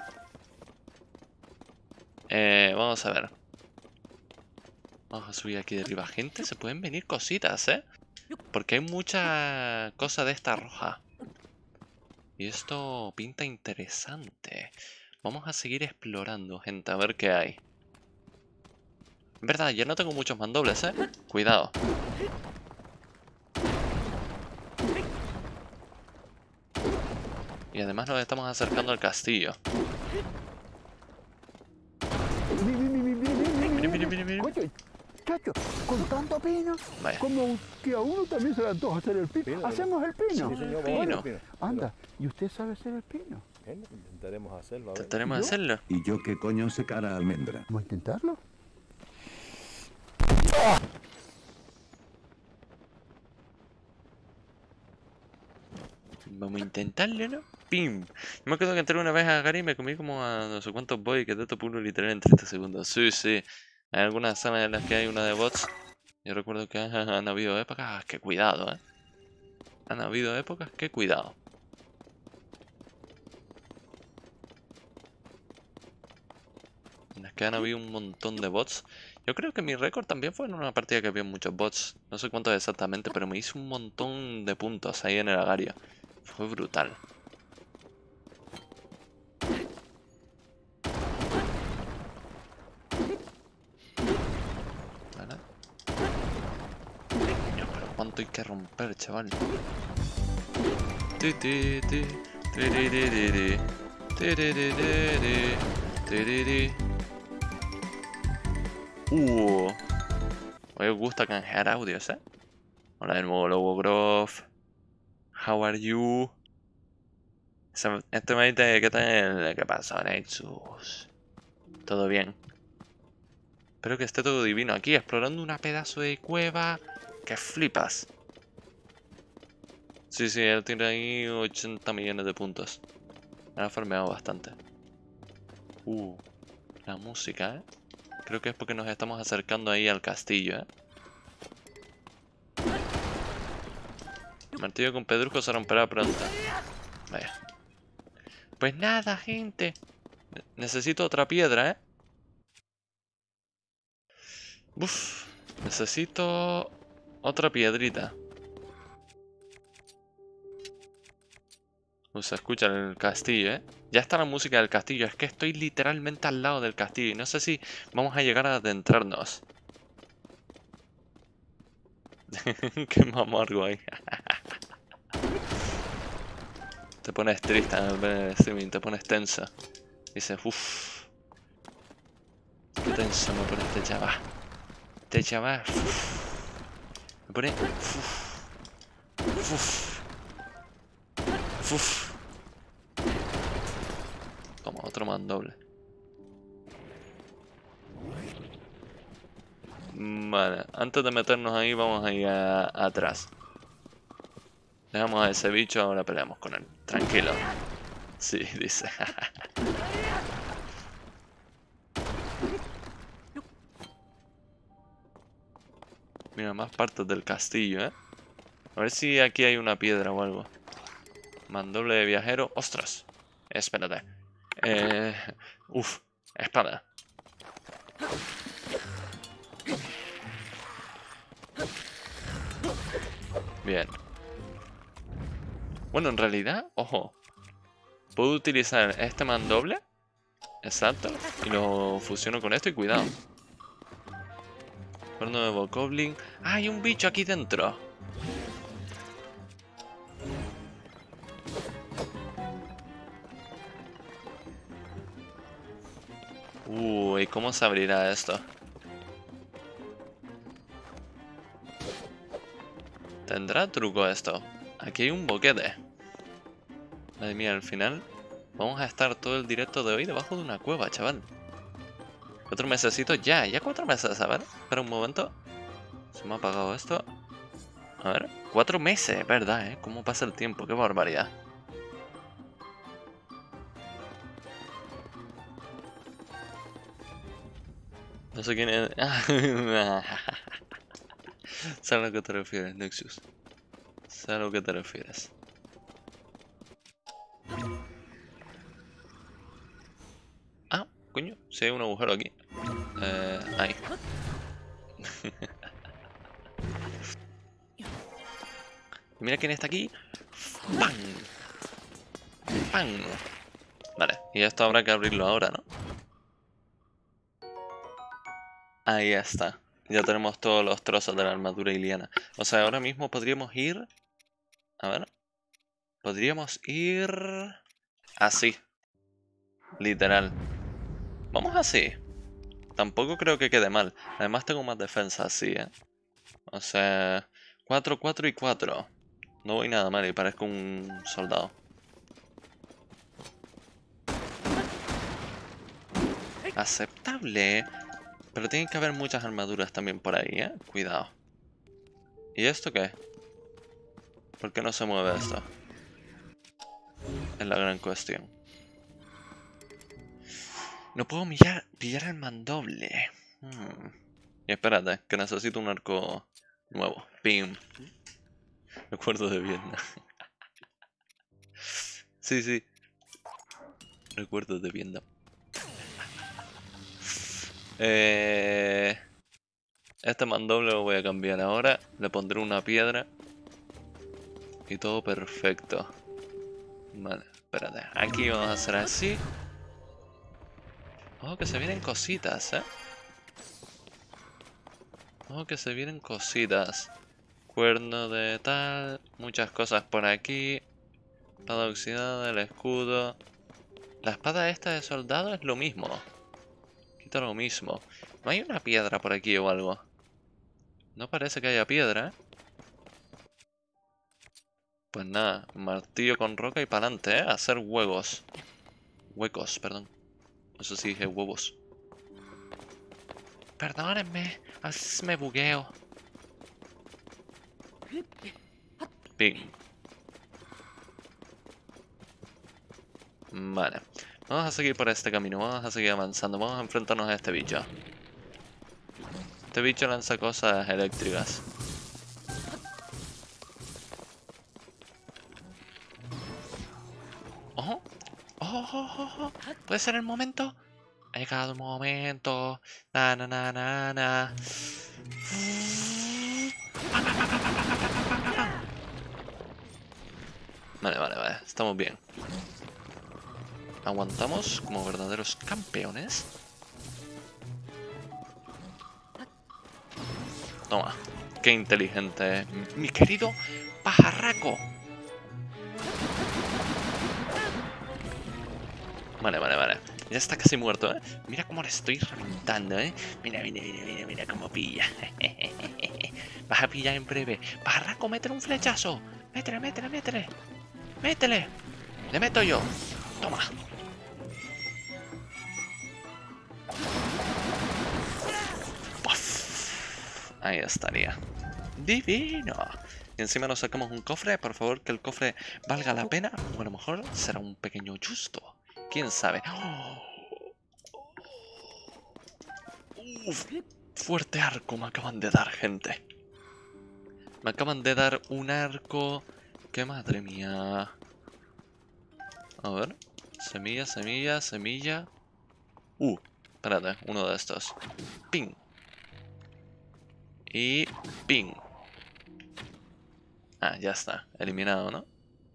Vamos a ver. Vamos a subir aquí de arriba. Gente, se pueden venir cositas, ¿eh? Porque hay mucha cosa de esta roja. Y esto pinta interesante. Vamos a seguir explorando, gente, a ver qué hay. En verdad, yo no tengo muchos mandobles, ¿eh? Cuidado. Y además nos estamos acercando al castillo. Miren, miren, miren, miren. Oye, chacho, con tanto pino, Vaya. como que a uno también se le antoja hacer el pino. ¿Hacemos el pino? Sí, señor, Pino. vamos a hacer el pino. Anda, ¿y usted sabe hacer el pino? Bueno, intentaremos hacerlo. A ver. Trataremos de ¿Yo? hacerlo. ¿Y yo qué coño sé cara a almendra? ¿Vamos a intentarlo? Vamos a intentarlo, ¿no? ¡Pim! Yo me acuerdo que entré una vez a Gary y me comí como a no sé cuántos boys que de todo puro literal en 30 segundos. Sí, sí. Hay algunas escenas en las que hay una de bots. Yo recuerdo que han habido épocas que cuidado, ¿eh? Han habido épocas que cuidado. En las que han habido un montón de bots. Yo creo que mi récord también fue en una partida que había muchos bots. No sé cuántos exactamente, pero me hice un montón de puntos ahí en el agario. Fue brutal. ¿Vale? Dios, pero cuánto hay que romper, chaval. Hoy os gusta canjear audios, ¿eh? Hola de nuevo, Lobo Groff. How are you? Este me dice, ¿qué tal? ¿Qué pasa, Nexus? ¿Todo bien? Espero que esté todo divino aquí, explorando una pedazo de cueva que flipas. Sí, él tiene ahí 80 millones de puntos. Me ha farmeado bastante. La música, ¿eh? Creo que es porque nos estamos acercando ahí al castillo, ¿eh? El martillo con pedrusco se romperá pronto. Vaya. Pues nada, gente. Necesito otra piedra, ¿eh? Uf. Necesito otra piedrita. Se escucha el castillo, ¿eh? Ya está la música del castillo. Es que estoy literalmente al lado del castillo. Y no sé si vamos a llegar a adentrarnos. Qué mamargo ahí. Te pones triste al ver el streaming. Te pones tenso. Dices, uff. Qué tenso me pone este chaval. Este chaval. Me pone... Uf. Como otro mandoble. Vale, antes de meternos ahí vamos a ir atrás. Dejamos a ese bicho, ahora peleamos con él. Tranquilo. Sí, dice. Mira, más partes del castillo, ¿eh? A ver si aquí hay una piedra o algo. Mandoble de viajero. ¡Ostras! Espérate. Espada. Bien. Bueno, en realidad, ojo. Puedo utilizar este mandoble. Exacto. Y lo fusiono con esto y cuidado. Horno de Bokoblin. ¡Ah, hay un bicho aquí dentro! ¿Y cómo se abrirá esto? ¿Tendrá truco esto? Aquí hay un boquete. Madre mía, al final vamos a estar todo el directo de hoy debajo de una cueva, chaval. 4 mesecitos ya 4 meses, a ver. Espera un momento. Se me ha apagado esto. A ver, 4 meses, verdad, ¿eh? ¿Cómo pasa el tiempo? Qué barbaridad. No sé quién es. ¿Sabes a lo que te refieres, Nexus? ¿Sabes a lo que te refieres? Ah, coño, si hay un agujero aquí. Ahí. Mira quién está aquí. ¡Pam! ¡Pam! Vale, y esto habrá que abrirlo ahora, ¿no? Ahí está. Ya tenemos todos los trozos de la armadura iliana. O sea, ahora mismo podríamos ir... A ver. Podríamos ir... Así. Literal. Vamos así. Tampoco creo que quede mal. Además tengo más defensa así, ¿eh? O sea... 4, 4 y 4. No voy nada mal y parezco un soldado. Aceptable. Pero tiene que haber muchas armaduras también por ahí, ¿eh? Cuidado. ¿Y esto qué? ¿Por qué no se mueve esto? Es la gran cuestión. No puedo pillar el mandoble. Y espérate, que necesito un arco nuevo. Pim. Recuerdo de Vietnam. Sí, sí. Recuerdo de Vietnam. Este mandoble lo voy a cambiar ahora. Le pondré una piedra. Y todo perfecto. Vale, espérate. Aquí vamos a hacer así. Oh, que se vienen cositas, Oh, que se vienen cositas. Cuerno de tal. Muchas cosas por aquí. Espada oxidada, el escudo. La espada esta de soldado es lo mismo. Quita lo mismo. ¿No hay una piedra por aquí o algo? No parece que haya piedra, Pues nada, martillo con roca y para adelante, A hacer huevos. Huecos, perdón. Eso sí dije huevos. Perdónenme, a veces me bugueo. Ping. Vale. Vamos a seguir por este camino, vamos a seguir avanzando. Vamos a enfrentarnos a este bicho. Este bicho lanza cosas eléctricas. ¡Ojo! ¡Ojo, ojo, ojo! ¿Puede ser el momento? Ha llegado el momento. Na, na, na, na, na. Vale, vale, vale. Estamos bien. Aguantamos como verdaderos campeones. Toma. Qué inteligente. Mi querido pajarraco. Vale, vale, vale. Ya está casi muerto, Mira cómo le estoy reventando, Mira, mira, mira, mira, mira cómo pilla. Vas a pillar en breve. Pajarraco, métele un flechazo. Métele, métele, métele. Métele. Le meto yo. Toma. Puff. Ahí estaría. Divino. Y encima nos sacamos un cofre. Por favor, que el cofre valga la pena. O a lo mejor será un pequeño justo. ¿Quién sabe? ¡Oh! Uf, fuerte arco me acaban de dar, gente. Me acaban de dar un arco. ¡Qué madre mía! A ver. Semilla, semilla, semilla. Espérate, uno de estos. Ping. Y ping. Ah, ya está. Eliminado, ¿no?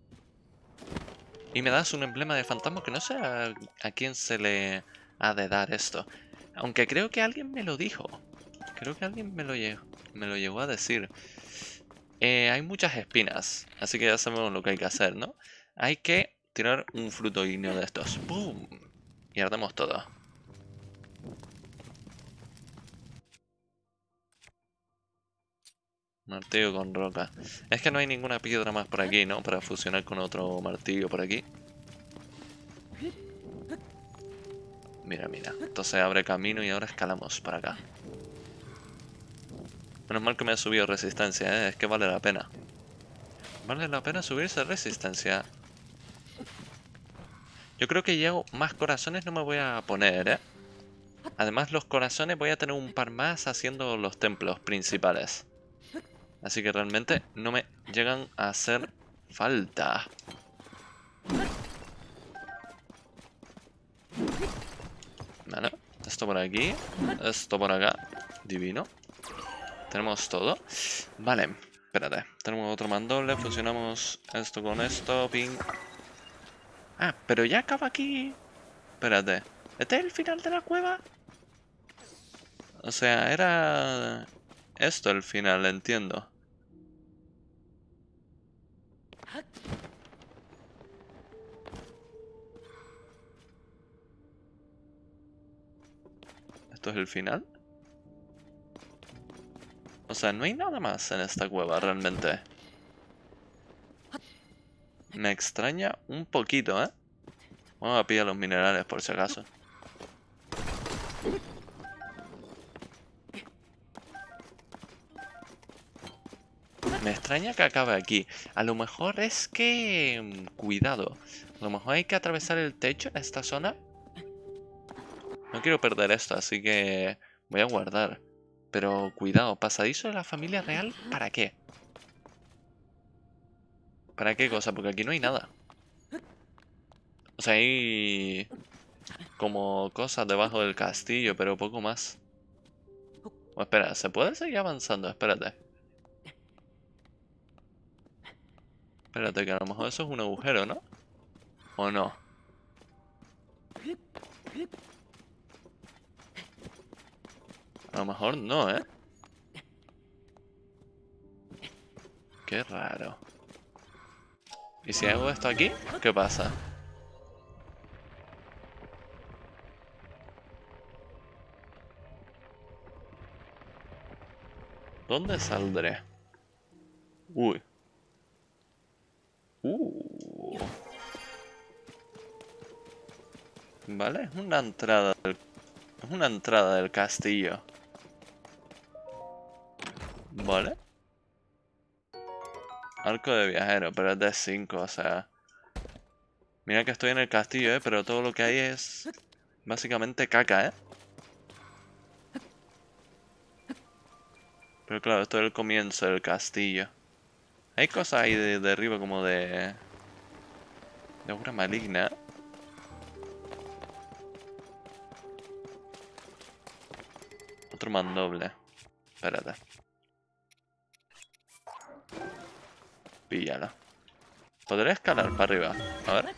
Y me das un emblema de fantasma que no sé a quién se le ha de dar esto. Aunque creo que alguien me lo dijo. Creo que alguien me lo llegó a decir. Hay muchas espinas, así que ya sabemos lo que hay que hacer, ¿no? Hay que tirar un fruto ígneo de estos. ¡Bum! Y ardemos todo. Martillo con roca. Es que no hay ninguna piedra más por aquí, ¿no? Para fusionar con otro martillo por aquí. Mira, mira. Entonces abre camino y ahora escalamos para acá. Menos mal que me ha subido resistencia, Es que vale la pena. Vale la pena subirse resistencia. Yo creo que ya más corazones no me voy a poner, Además los corazones voy a tener un par más haciendo los templos principales. Así que realmente no me llegan a hacer falta. Vale, esto por aquí, esto por acá. Divino. Tenemos todo. Vale, espérate. Tenemos otro mandoble, fusionamos esto con esto. Ping. Ah, pero ya acaba aquí. Espérate. ¿Este es el final de la cueva? O sea, era esto el final, entiendo. ¿Esto es el final? O sea, no hay nada más en esta cueva realmente. Me extraña un poquito, Vamos a pillar los minerales por si acaso. Me extraña que acabe aquí. A lo mejor es que... Cuidado. A lo mejor hay que atravesar el techo en esta zona. No quiero perder esto, así que... Voy a guardar. Pero cuidado, pasadizo de la familia real, ¿para qué? ¿Para qué cosa? Porque aquí no hay nada. O sea, hay como cosas debajo del castillo, pero poco más. Oh, espera, ¿se puede seguir avanzando? Espérate. Espérate, que a lo mejor eso es un agujero, ¿no? ¿O no? A lo mejor no, ¿eh? Qué raro. ¿Y si hago esto aquí? ¿Qué pasa? ¿Dónde saldré? Uy. Vale, es una entrada del castillo. Vale. Arco de viajero, pero es de 5, o sea... Mira que estoy en el castillo, pero todo lo que hay es... básicamente caca, Pero claro, esto es el comienzo del castillo. Hay cosas ahí de arriba como de... de obra maligna. Otro mandoble. Espérate. Píllalo. Podré escalar para arriba. A ver.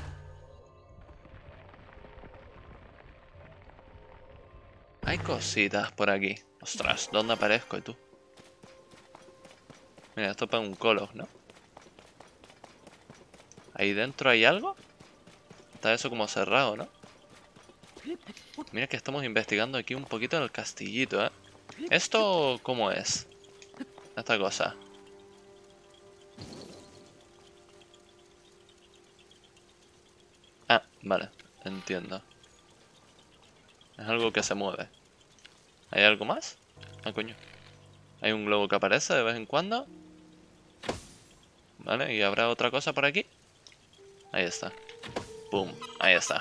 Hay cositas por aquí. Ostras, ¿dónde aparezco tú? Mira, esto es para un Coloc, ¿no? ¿Ahí dentro hay algo? Está eso como cerrado, ¿no? Mira que estamos investigando aquí un poquito el castillito, ¿eh? ¿Esto cómo es? Esta cosa. Ah, vale. Entiendo. Es algo que se mueve. ¿Hay algo más? Ah, coño. Hay un globo que aparece de vez en cuando. Vale, ¿y habrá otra cosa por aquí? Ahí está. Pum, ahí está.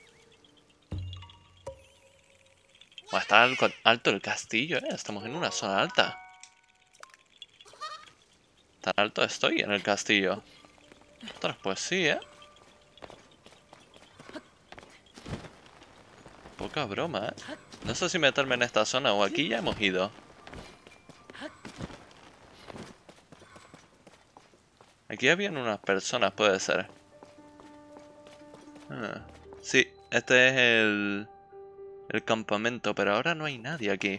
Está alto el castillo, Estamos en una zona alta. Tan alto estoy en el castillo. Ostras, pues sí, Poca broma, No sé si meterme en esta zona o aquí ya hemos ido. Aquí habían unas personas, puede ser. Ah, sí, este es el campamento, pero ahora no hay nadie aquí.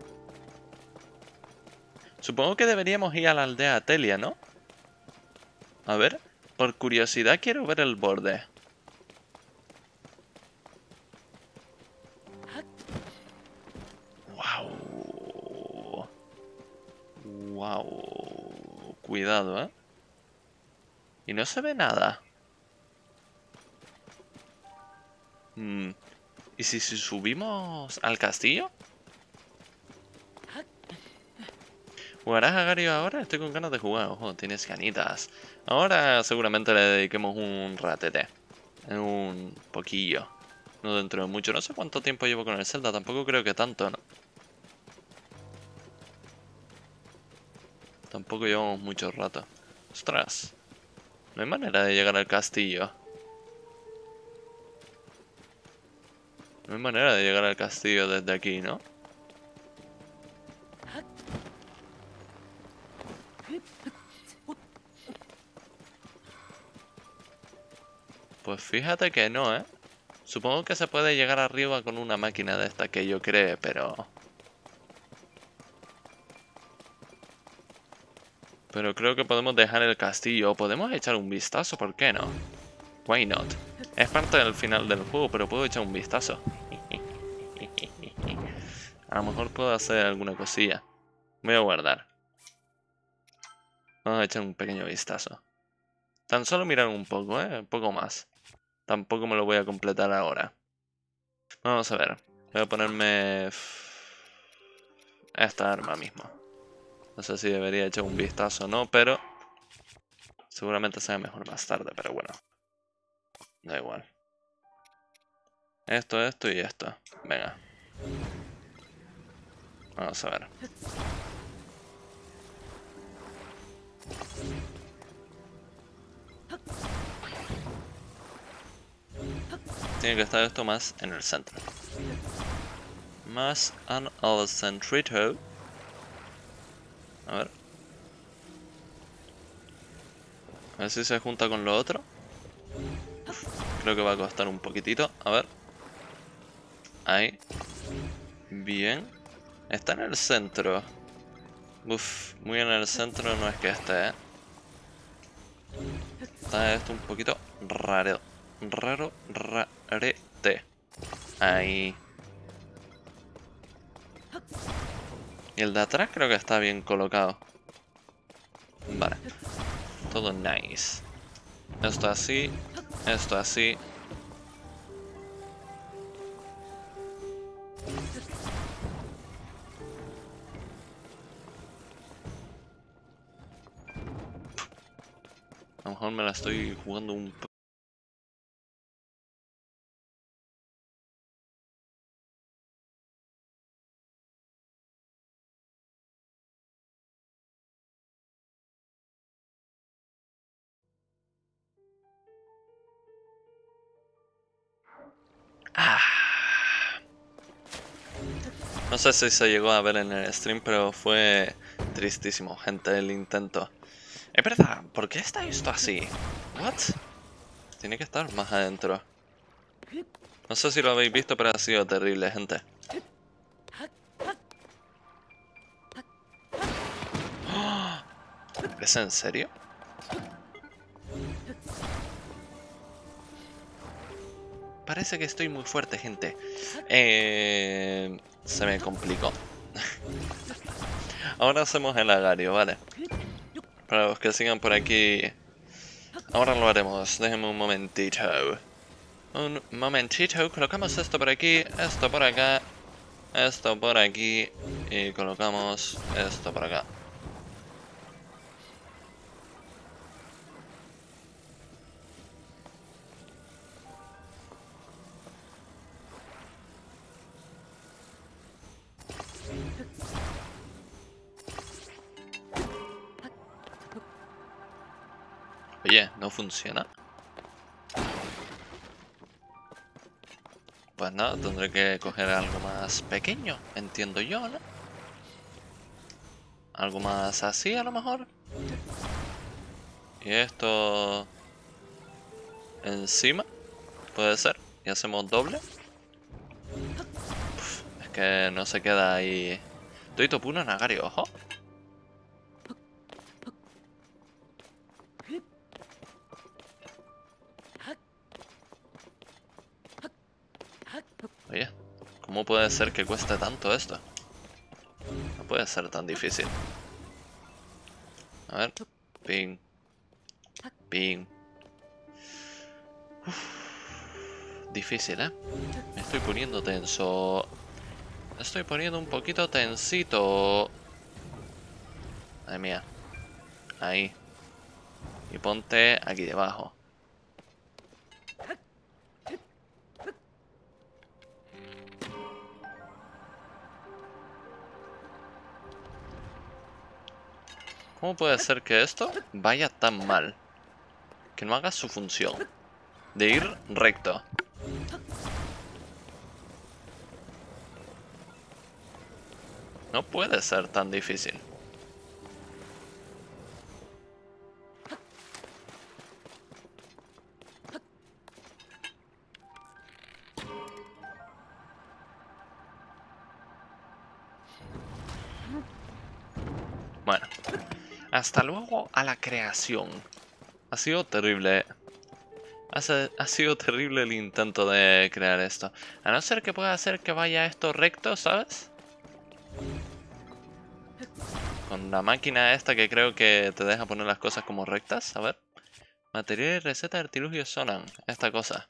Supongo que deberíamos ir a la aldea Telia, ¿no? A ver, por curiosidad quiero ver el borde. ¡Wow! ¡Wow! Cuidado, Y no se ve nada. ¿Y si subimos al castillo? ¿Jugarás a Gario ahora? Estoy con ganas de jugar. Ojo, tienes ganitas. Ahora seguramente le dediquemos un ratete. Un poquillo. No dentro de mucho. No sé cuánto tiempo llevo con el Zelda. Tampoco creo que tanto, ¿no? Tampoco llevamos mucho rato. Ostras. No hay manera de llegar al castillo. No hay manera de llegar al castillo desde aquí, ¿no? Pues fíjate que no, Supongo que se puede llegar arriba con una máquina de esta que yo cree, pero... Pero creo que podemos dejar el castillo. O podemos echar un vistazo, ¿por qué no? Why not? Es parte del final del juego, pero puedo echar un vistazo. A lo mejor puedo hacer alguna cosilla. Voy a guardar. Vamos a echar un pequeño vistazo. Tan solo mirar un poco, Un poco más. Tampoco me lo voy a completar ahora. Vamos a ver. Voy a ponerme... esta arma mismo. No sé si debería echar un vistazo o no, pero... seguramente sea mejor más tarde, pero bueno. Da igual. Esto y esto. Venga. Vamos a ver. Tiene que estar esto más en el centro. Más en el centrito. A ver. A ver si se junta con lo otro. Creo que va a costar un poquitito. A ver. Ahí. Bien. Está en el centro. Uf, muy en el centro no es que esté, ¿eh? Está esto un poquito raro. Rarete. Ahí. Y el de atrás creo que está bien colocado. Vale. Todo nice. Esto así. Esto así. A lo mejor me la estoy jugando un poco. No sé si se llegó a ver en el stream, pero fue tristísimo, gente, el intento. Es verdad, ¿por qué está esto así? ¿What? Tiene que estar más adentro. No sé si lo habéis visto, pero ha sido terrible, gente. ¡Oh! ¿Es en serio? Parece que estoy muy fuerte, gente. Se me complicó. Ahora hacemos el agario, ¿vale? Para los que sigan por aquí. Ahora lo haremos. Déjenme un momentito. Un momentito. Colocamos esto por aquí, esto por acá, esto por aquí. Y colocamos esto por acá. Oye, ¿no funciona? Pues nada, tendré que coger algo más pequeño, entiendo yo, ¿no? Algo más así a lo mejor. Y esto encima, puede ser. Y hacemos doble. Uf, es que no se queda ahí. Toito puro nagari, ojo. Oye, ¿cómo puede ser que cueste tanto esto? No puede ser tan difícil. A ver. Ping. Ping. Uf. Difícil, ¿eh? Me estoy poniendo tenso. Me estoy poniendo un poquito tensito. Madre mía. Ahí. Y ponte aquí debajo. ¿Cómo puede ser que esto vaya tan mal? Que no haga su función. De ir recto. No puede ser tan difícil. Bueno. Hasta luego a la creación. Ha sido terrible. Ha sido terrible el intento de crear esto. A no ser que pueda hacer que vaya esto recto, ¿sabes? Con la máquina esta que creo que te deja poner las cosas como rectas. A ver. Material y receta de artilugios sonan. Esta cosa.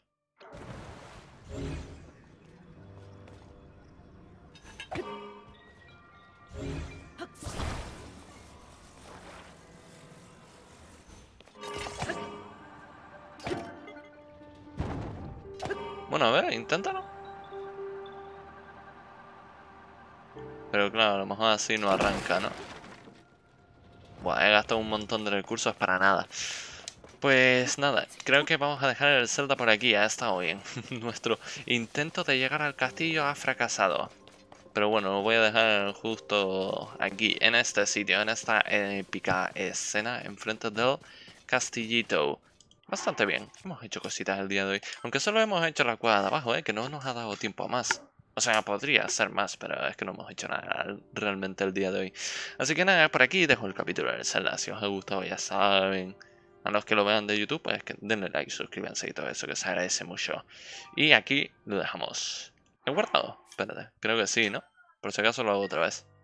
Bueno, a ver, inténtalo. Pero claro, a lo mejor así no arranca, ¿no? Buah, he gastado un montón de recursos para nada. Pues nada, creo que vamos a dejar el Zelda por aquí. Ha estado bien. Nuestro intento de llegar al castillo ha fracasado. Pero bueno, lo voy a dejar justo aquí, en este sitio, en esta épica escena, enfrente del castillito. Bastante bien, hemos hecho cositas el día de hoy. Aunque solo hemos hecho la cuadra de abajo, que no nos ha dado tiempo a más. O sea, podría ser más, pero es que no hemos hecho nada realmente el día de hoy. Así que nada, por aquí dejo el capítulo del Zelda. Si os ha gustado, ya saben. A los que lo vean de YouTube, pues que denle like, suscríbanse y todo eso, que se agradece mucho. Y aquí lo dejamos. ¿He guardado? Espérate, creo que sí, ¿no? Por si acaso lo hago otra vez.